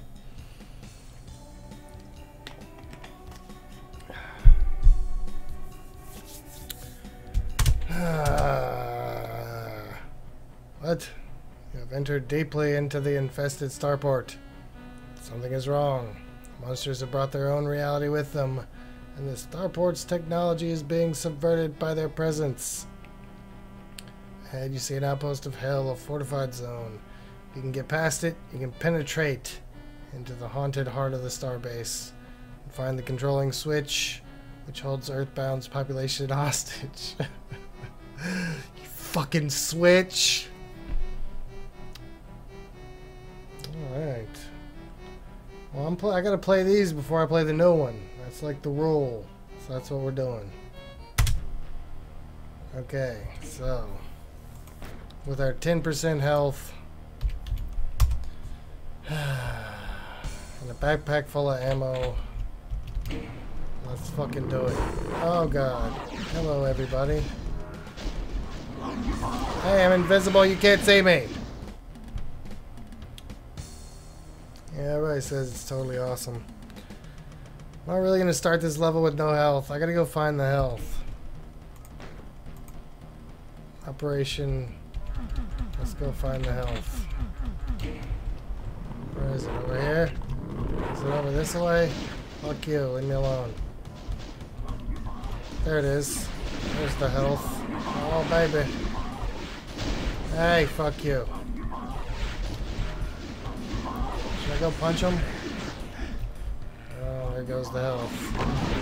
What? You have entered deeply into the infested starport. Something is wrong. Monsters have brought their own reality with them, and the starport's technology is being subverted by their presence. Ahead, you see an outpost of hell, a fortified zone. If you can get past it, you can penetrate into the haunted heart of the starbase and find the controlling switch, which holds Earthbound's population hostage. You fucking switch! Alright. Well, I gotta play these before I play the new one. That's like the rule. So that's what we're doing. Okay, so with our 10% health and a backpack full of ammo, let's fucking do it. Oh god. Hello everybody. Hey, I'm invisible, you can't see me. Yeah, everybody says it's totally awesome. I'm not really gonna start this level with no health. I gotta go find the health. Operation. Let's go find the health. Where is it? Over here? Is it over this way? Fuck you, leave me alone. There it is. There's the health. Oh, baby. Hey, fuck you. Should I go punch him? Oh, there goes the health.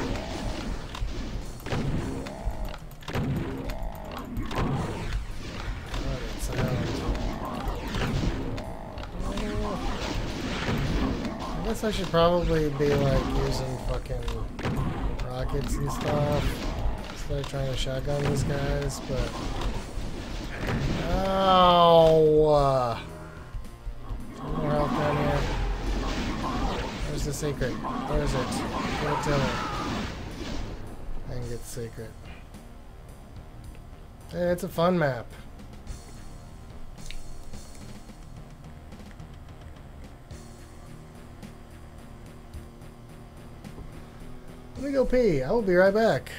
I guess I should probably be like using fucking rockets and stuff instead of trying to shotgun these guys, but ow! More health down here. Where's the secret? Where is it? Give it to me. I can get the secret. Hey, it's a fun map. Let me go pee. I will be right back.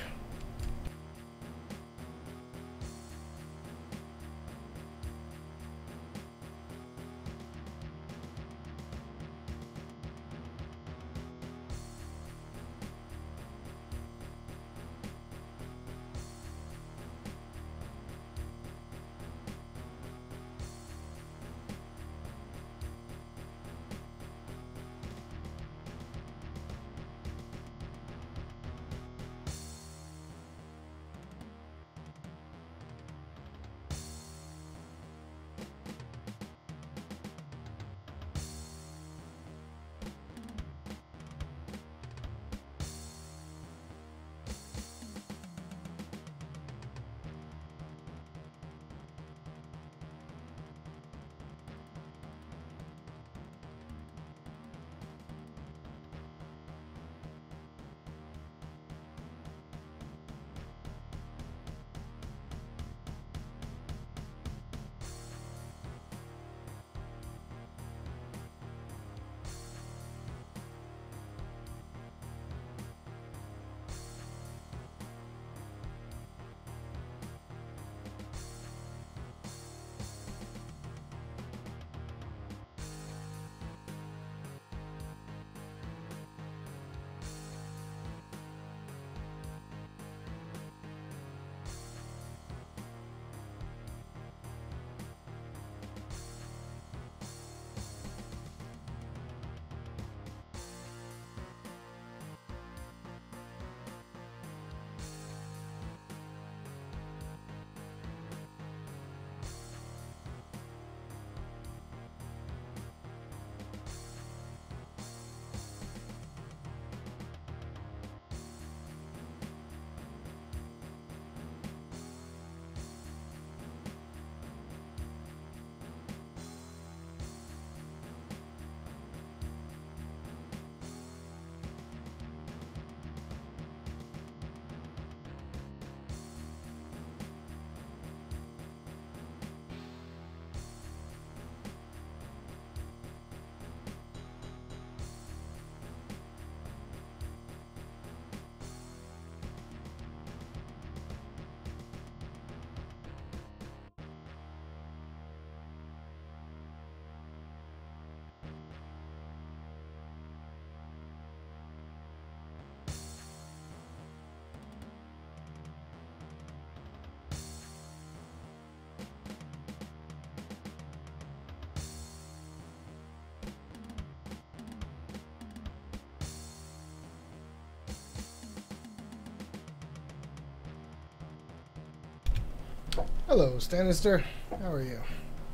Hello, Stanister. How are you?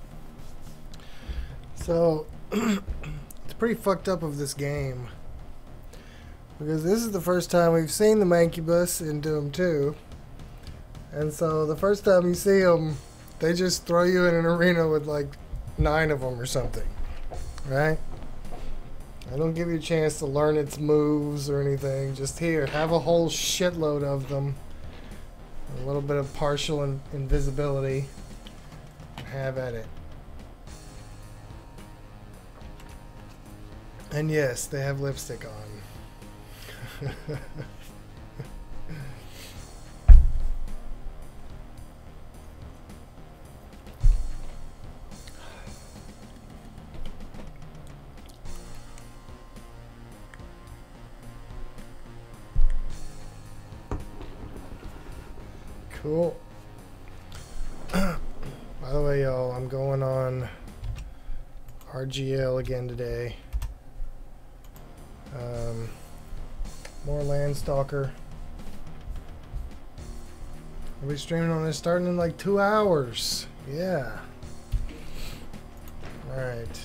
So, it's pretty fucked up of this game. Because this is the first time we've seen the Mancubus in Doom 2. And so, the first time you see them, they just throw you in an arena with like 9 of them or something. Right? They don't give you a chance to learn its moves or anything. Just here, have a whole shitload of them. A little bit of partial invisibility. Have at it. And yes, they have lipstick on. Cool. By the way, y'all, I'm going on RGL again today. More Landstalker. I'll be streaming on this starting in like 2 hours. Yeah. Alright.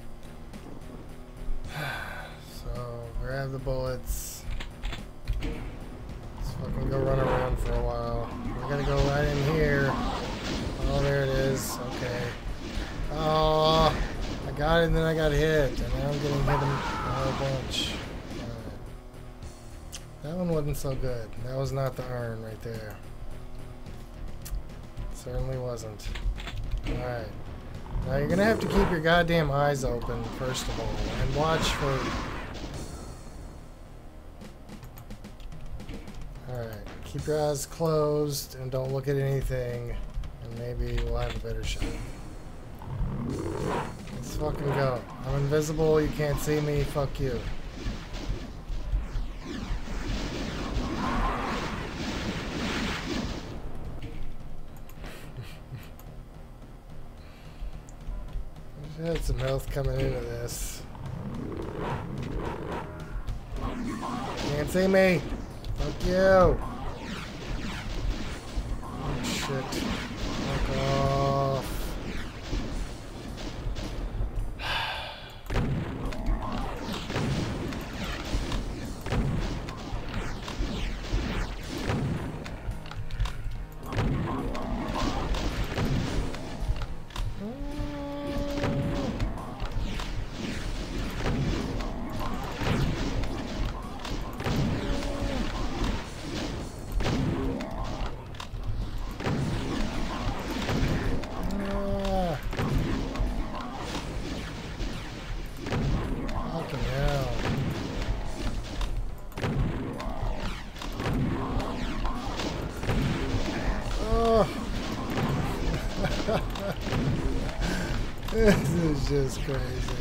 So, grab the bullets. Let's fucking go run around for a while. We're gonna go right in here. Oh, there it is. Okay. Oh, I got it and then I got hit. And now I'm getting hit a whole bunch. That one wasn't so good. That was not the urn right there. Certainly wasn't. Alright. Now you're gonna have to keep your goddamn eyes open, first of all, and watch for... Keep your eyes closed and don't look at anything, and maybe we'll have a better shot. Let's fucking go. I'm invisible, you can't see me, fuck you. I had some health coming into this. Can't see me! Fuck you! Oh shit. Fuck off. This is just crazy.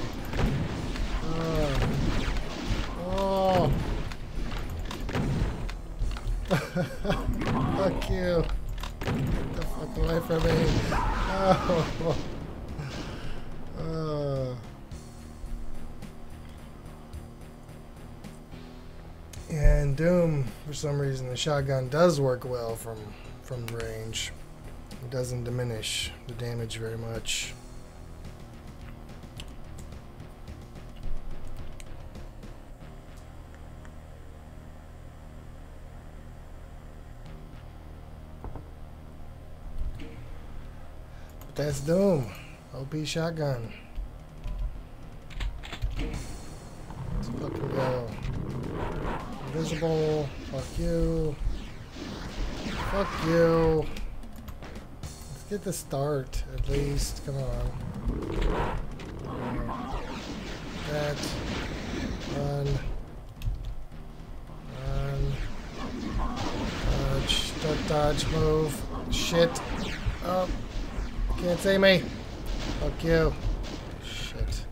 Oh. Fuck you. Get the fuck away from me. Oh. Yeah, in Doom, for some reason, the shotgun does work well from range. It doesn't diminish the damage very much. But that's Doom. OP shotgun. Let's fucking go. Invisible. Fuck you. Fuck you. Let's get the start, at least. Come on. That. Run. Run. Dodge. Duck, dodge, move. Shit. Oh. Can't see me. Fuck you. Shit.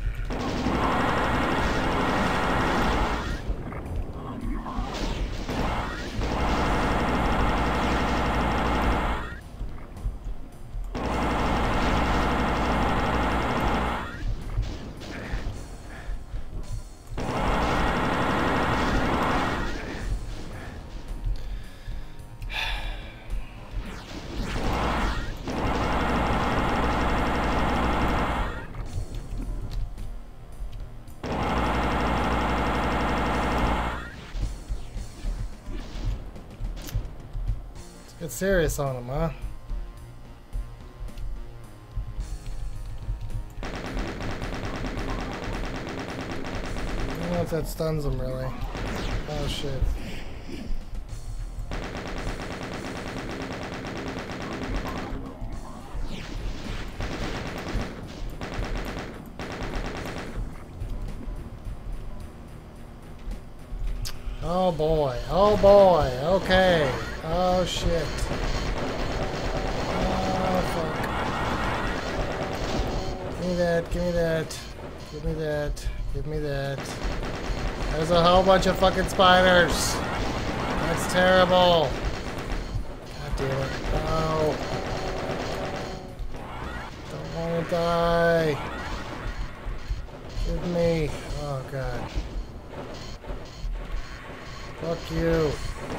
Get serious on him, huh? I don't know if that stuns him, really. Oh, shit. Oh, boy. Oh, boy. Okay. Oh, shit. Oh, fuck. Give me that, give me that. Give me that. Give me that. There's a whole bunch of fucking spiders. That's terrible. God damn it. No. Don't want to die. Give me. Oh, God. Fuck you.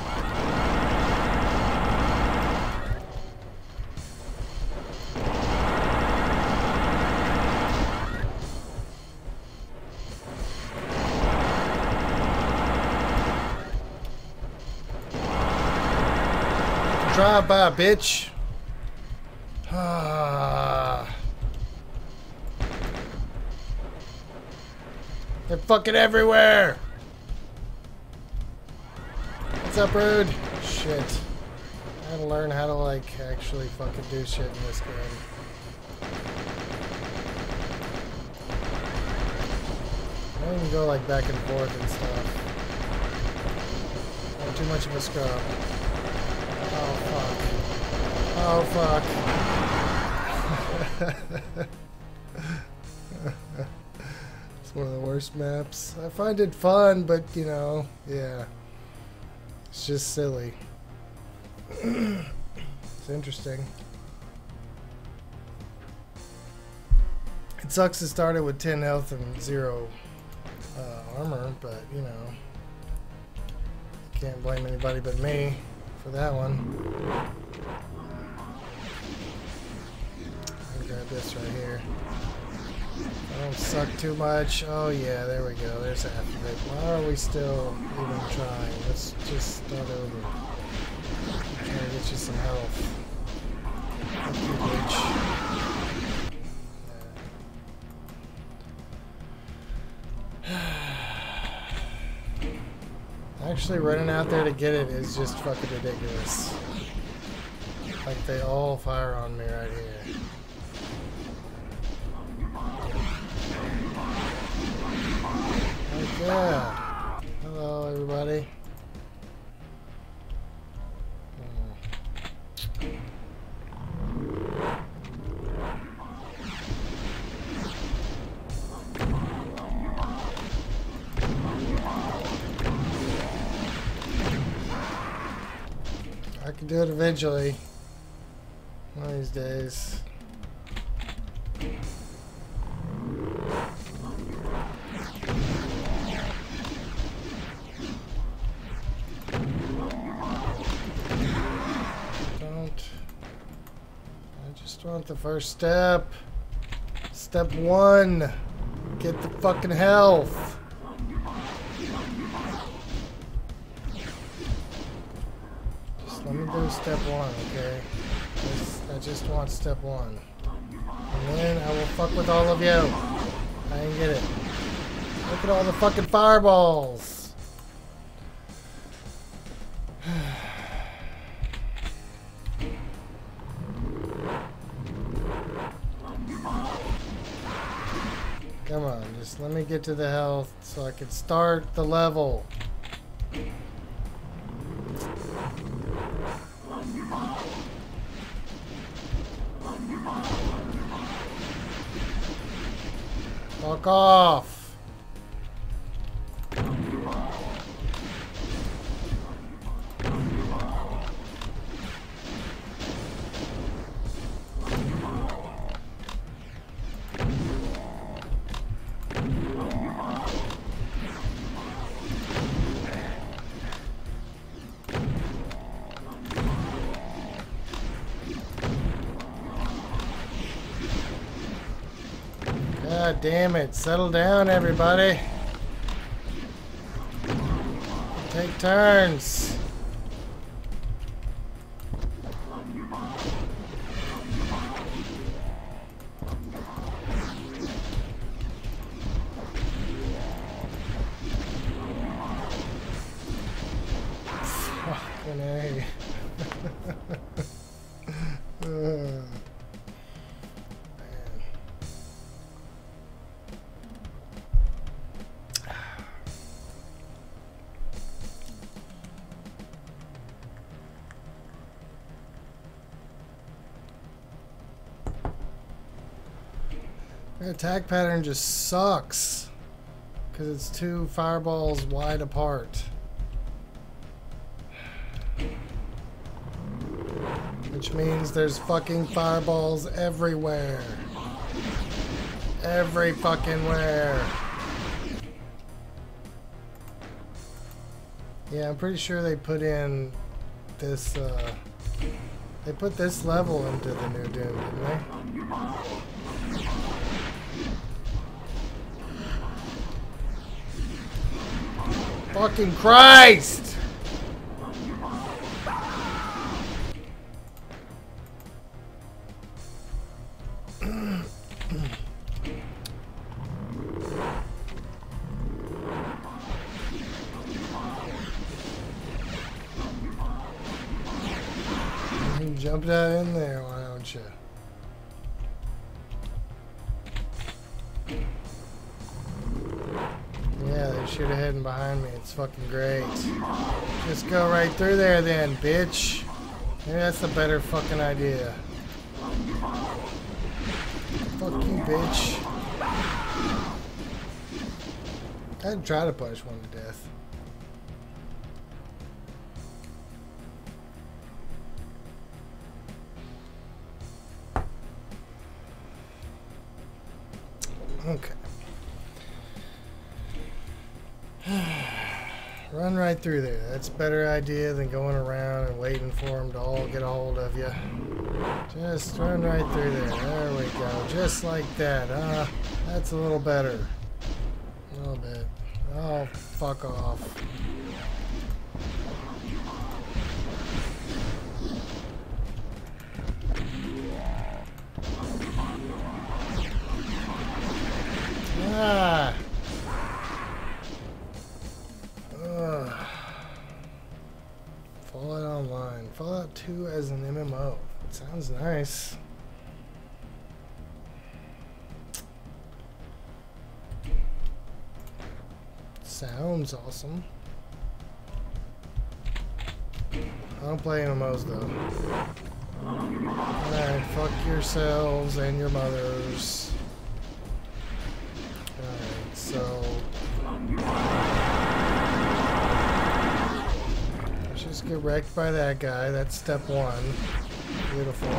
Drive by, bitch. They're fucking everywhere. What's up, Rude? Shit. I gotta learn how to, like, actually fucking do shit in this game. I can go, like, back and forth and stuff. Not too much of a scrub. Oh fuck. It's one of the worst maps. I find it fun, but you know, yeah. It's just silly. It's interesting. It sucks to start it with 10 health and 0 armor, but you know, can't blame anybody but me for that one. I'll grab this right here. I don't suck too much. Oh yeah, there we go. There's half of it. Why are we still even trying? Let's just start over. I'm trying to get you some health. Fuck you, bitch. Actually, running out there to get it is just fucking ridiculous. Like they all fire on me right here. Like, yeah. Hello, everybody. I can do it eventually. One of these days. I just want the first step. Step 1. Get the fucking health. Let me do step 1, okay? I just want step 1. And then I will fuck with all of you. I didn't get it. Look at all the fucking fireballs. Come on, just let me get to the health so I can start the level. Fuck off! God damn it. Settle down, everybody. Take turns. Fucking A. The attack pattern just sucks because it's 2 fireballs wide apart, which means there's fucking fireballs everywhere, every fucking where. Yeah, I'm pretty sure they put in this they put this level into the new Doom, didn't they? Fucking Christ! Jump that in there, why don't you? Yeah, they shoot ahead and behind me. It's fucking great. Just go right through there then, bitch. Maybe that's the better fucking idea. Fuck you, bitch. I'd try to punch one to death. Okay. Run right through there. That's a better idea than going around and waiting for them to all get a hold of you. Just run right through there. There we go. Just like that. That's a little better. A little bit. Oh, fuck off. Ah. Ugh. Fallout Online. Fallout 2 as an MMO. It sounds nice. Sounds awesome. I don't play MMOs though. Alright, fuck yourselves and your mothers. Alright, so let's just get wrecked by that guy. That's step one. Beautiful.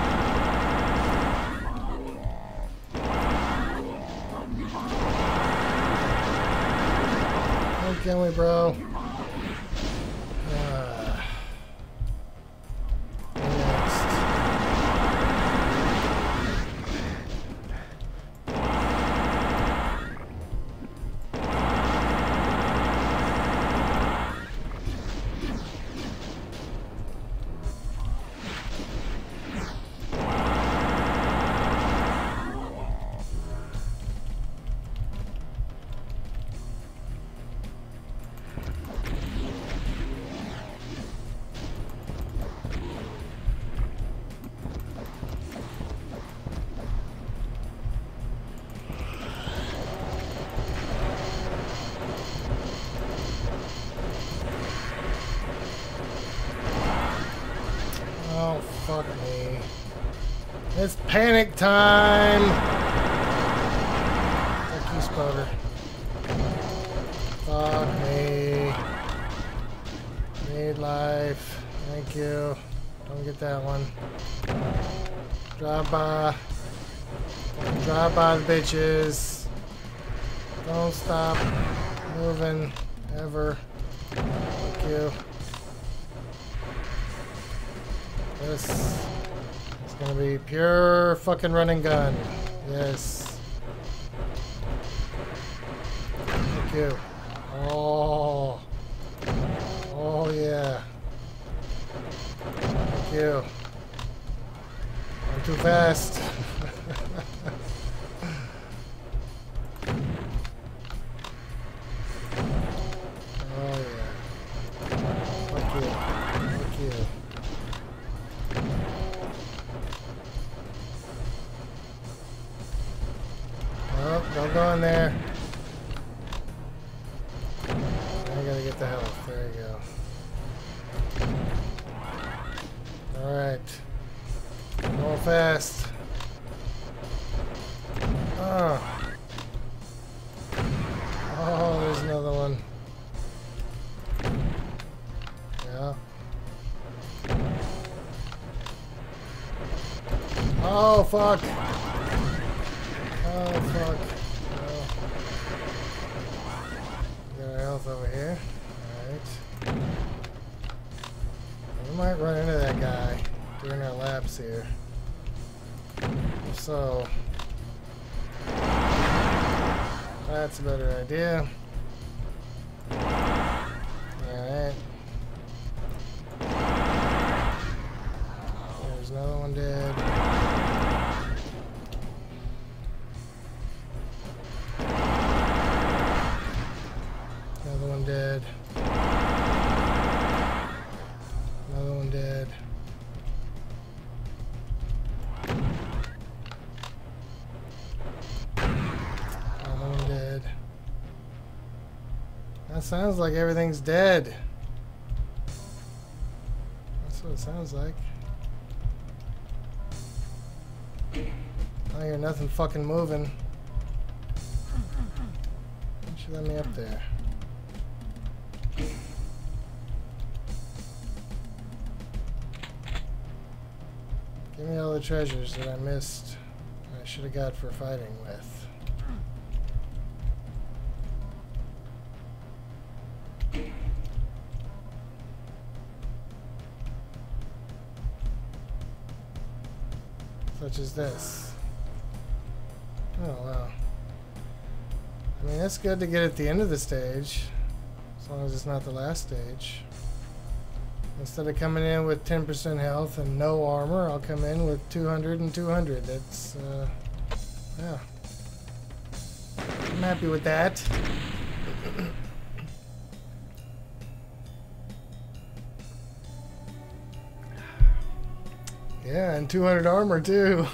Don't kill me, bro. Next. Oh, fuck me. It's panic time! Fuck you, Spoder. Fuck me. Need life. Thank you. Don't get that one. Drive by. Drive by the bitches. Don't stop moving ever. Thank you. This is gonna be pure fucking run and gun. Yes. Thank you. Oh. Oh yeah. Thank you. I'm too fast. Oh yeah. Fuck you. Fuck you. Oh, don't go in there. I gotta get the health. There you go. Alright. Going fast. Oh. Oh, there's another one. Yeah. Oh, fuck. Oh, fuck. Oh. Got our health over here. Alright. We might run into that guy during our laps here. So, that's a better idea. Alright. There's another one dead. Another one dead. Another one dead. Another one dead. That sounds like everything's dead. That's what it sounds like. I hear nothing fucking moving. Why don't you let me up there? Give me all the treasures that I missed. I should have got for fighting with. Such as this. Oh wow. I mean, it's good to get at the end of the stage, as long as it's not the last stage. Instead of coming in with 10% health and no armor, I'll come in with 200 and 200. That's, yeah. I'm happy with that. Yeah, and 200 armor too.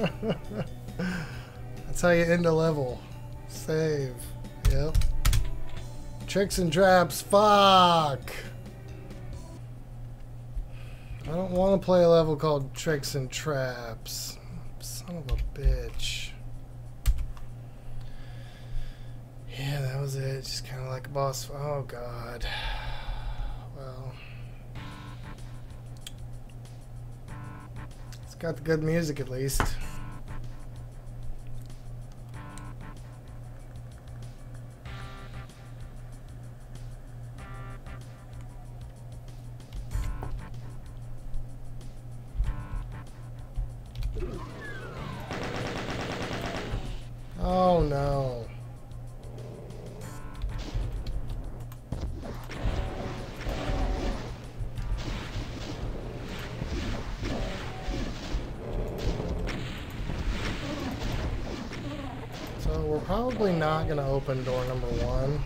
That's how you end a level. Save. Yep. Tricks and traps. Fuck. I don't want to play a level called Tricks and Traps. Son of a bitch. Yeah, that was it. Just kind of like a boss. Oh, God. Well. It's got the good music at least. Oh no. So we're probably not going to open door number 1.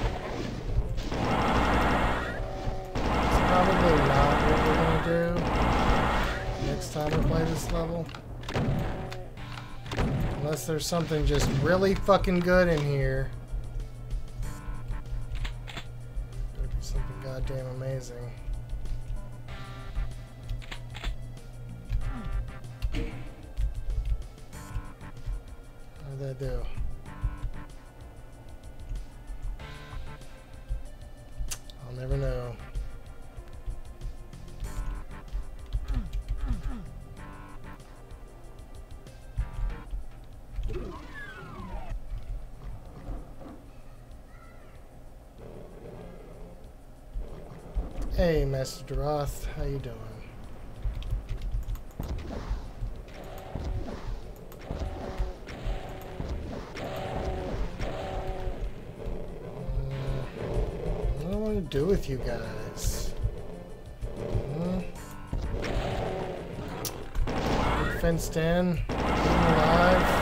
It's probably not what we're going to do next time we play this level. Unless there's something just really fucking good in here. Gotta be something goddamn amazing. How'd that do? I'll never know. Hey, Master Daroth, how you doing? What do I want to do with you guys? Fenced in, eaten alive.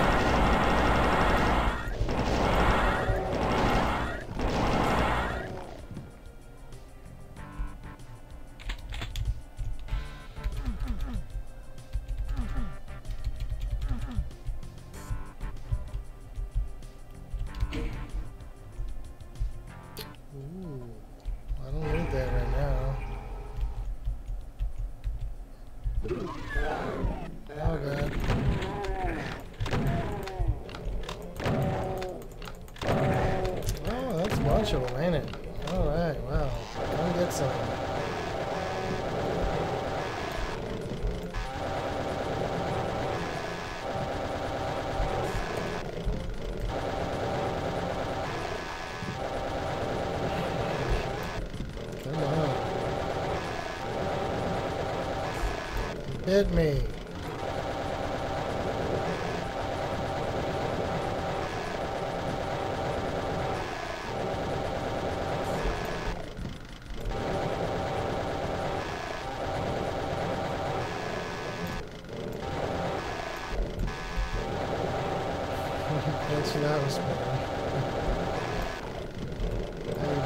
Ain't it? Alright, wow. Come get some. Come on. Hit me. That was fun. How you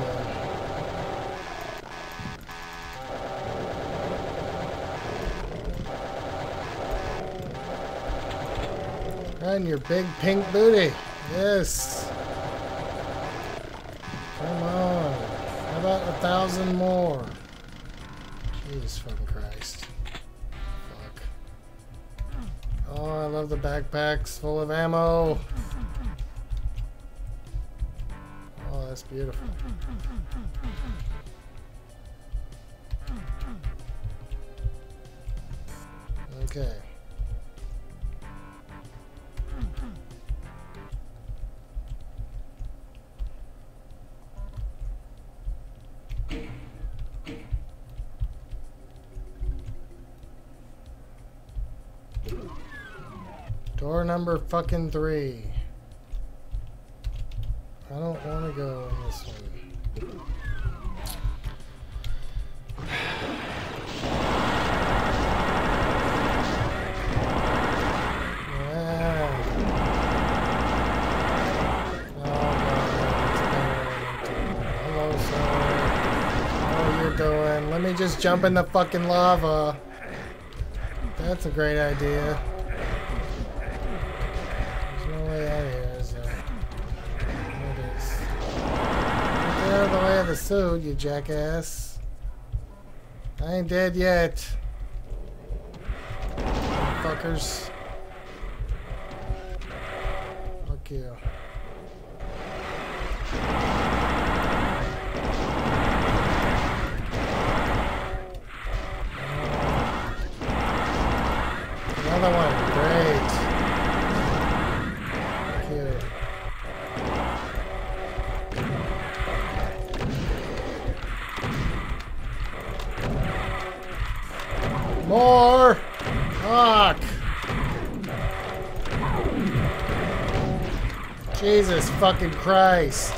doing? Right in your big pink booty. Yes. Come on. How about 1,000 more? Jesus fucking Christ. Fuck. Oh, I love the backpacks full of ammo. Oh, that's beautiful. Okay. Door number fucking 3. I don't want to go in this one. Doing? Let me just jump in the fucking lava. That's a great idea. There's no way out of here, is there? There it is. Get out of the way of the suit, you jackass. I ain't dead yet. Fuckers. Fuck you. Another one. Great. Thank you. More! Fuck! Jesus fucking Christ.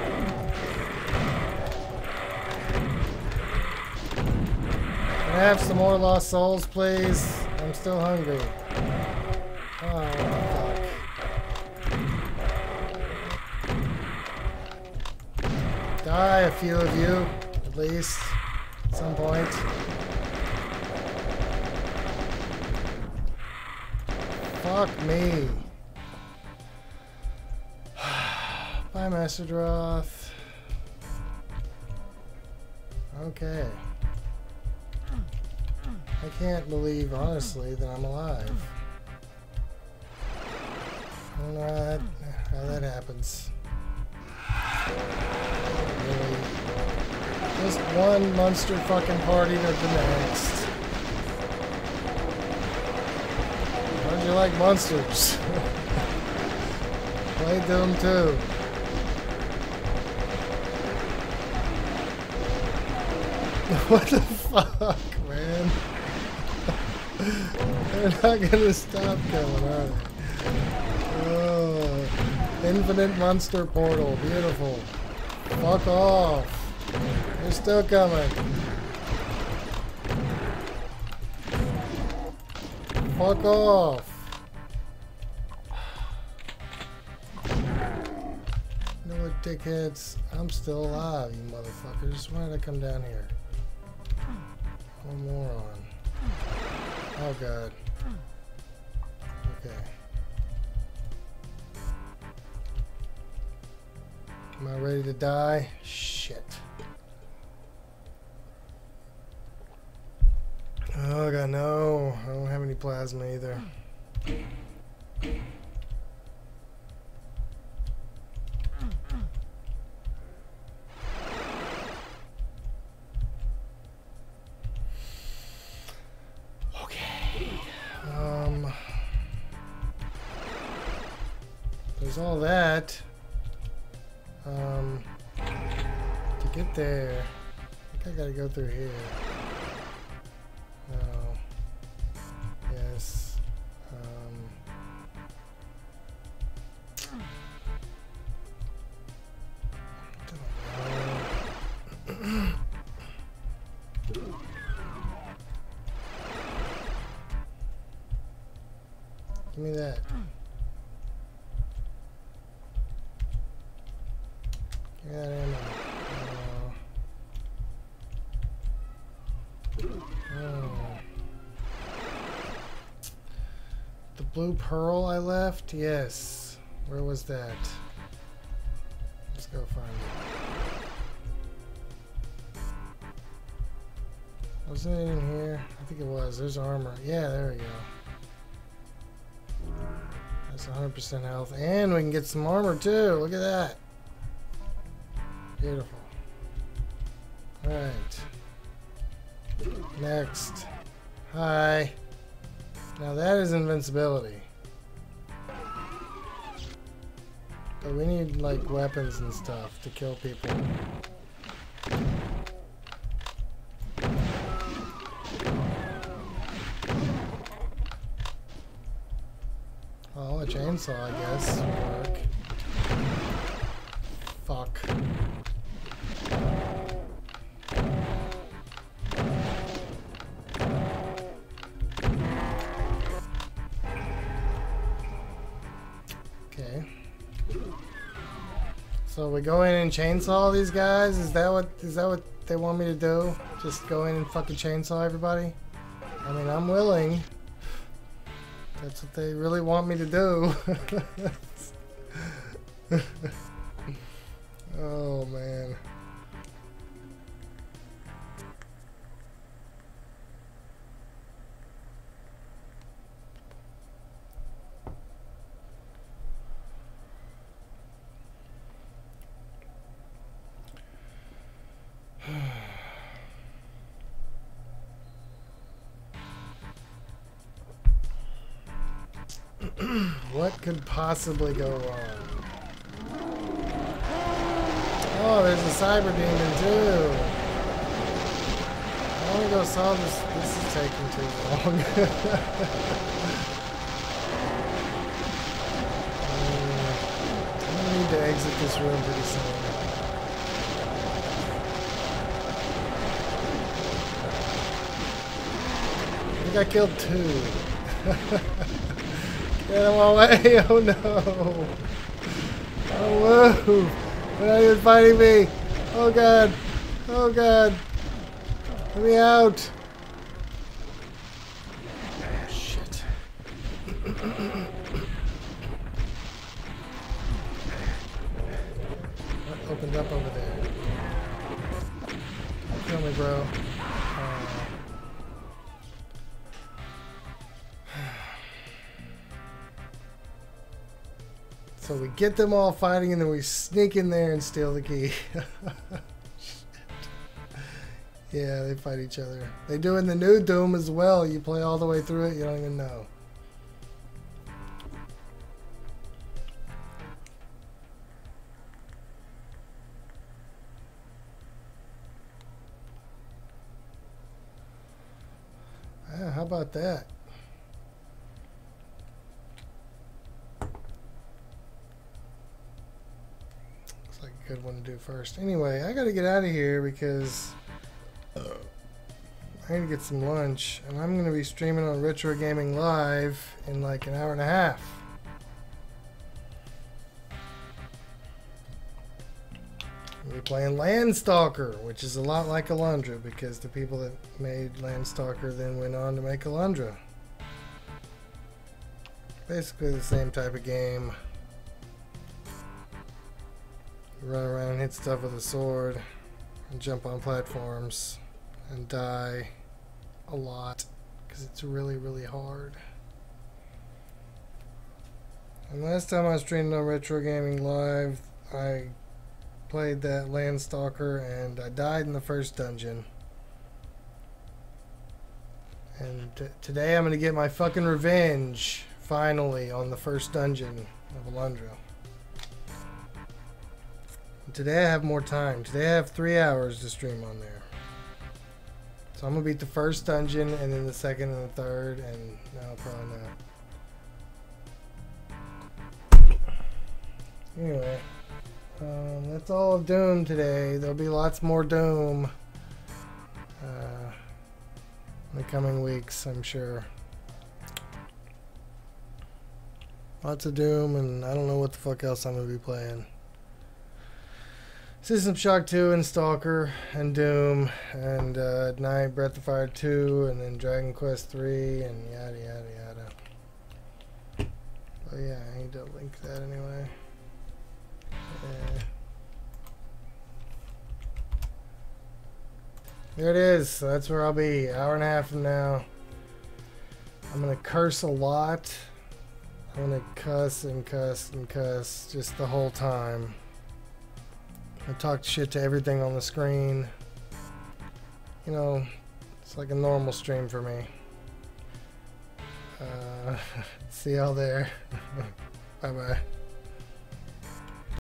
Can I have some more Lost Souls, please? I'm still hungry. Oh, fuck. Die, a few of you, at least, at some point. Fuck me. Bye, Master Droth. Okay. I can't believe, honestly, that I'm alive. I don't know how that happens. Really. Just one monster fucking party to the next. How'd you like monsters? Played them too. What the fuck, man? They're not gonna stop coming, are they? Oh, infinite monster portal, beautiful. Fuck off. They're still coming. Fuck off. You know what, dickheads? I'm still alive, you motherfuckers. Why did I come down here? One more on. Oh god. Okay. Am I ready to die? Shit. Oh god, no. I don't have any plasma either. There's all that. To get there, I think I gotta go through here. No. Yes. Don't know. Give me that. Give me that ammo. The blue pearl I left? Yes. Where was that? Let's go find it. Wasn't it in here? I think it was. There's armor. Yeah, there we go. That's 100% health. And we can get some armor too. Look at that. Beautiful. Alright. Next. Hi. Now that is invincibility. But we need like weapons and stuff to kill people. Well, a chainsaw, I guess, would work. Fuck. Okay. So we go in and chainsaw these guys? Is that what they want me to do? Just go in and fucking chainsaw everybody? I mean, I'm willing. That's what they really want me to do. Oh man. What could possibly go wrong? Oh, there's a cyber demon too. I want to go solve this. This is taking too long. I'm gonna need to exit this room pretty soon. I think I killed 2. Get him away! Oh no! Oh whoa! They're not even fighting me! Oh god! Oh god! Let me out! Shit. What opened up over there? Kill me, bro. So we get them all fighting and then we sneak in there and steal the key. Yeah, they fight each other. They do in the new Doom as well. You play all the way through it, you don't even know. Yeah, how about that? Good one to do first. Anyway, I gotta get out of here because I need to get some lunch, and I'm gonna be streaming on Retro Gaming Live in like an hour and a half. We'll be playing Landstalker, which is a lot like Alundra because the people that made Landstalker then went on to make Alundra. Basically the same type of game. Run around and hit stuff with a sword and jump on platforms and die a lot because it's really, really hard. And last time I streamed on Retro Gaming Live, I played that Landstalker and I died in the first dungeon. And today I'm going to get my fucking revenge, finally, on the first dungeon of Alundra. Today I have more time. Today I have 3 hours to stream on there. So I'm going to beat the first dungeon and then the second and the third, and no, probably not. Anyway, that's all of Doom today. There'll be lots more Doom in the coming weeks, I'm sure. Lots of Doom, and I don't know what the fuck else I'm going to be playing. System Shock 2 and Stalker and Doom and Night, Breath of Fire 2 and then Dragon Quest 3 and yada yada yada. Oh yeah, I need to link that anyway. There it is. So that's where I'll be. Hour and a half from now. I'm gonna curse a lot. I'm gonna cuss and cuss and cuss just the whole time. I talk shit to everything on the screen. You know, it's like a normal stream for me. See y'all there. Bye bye.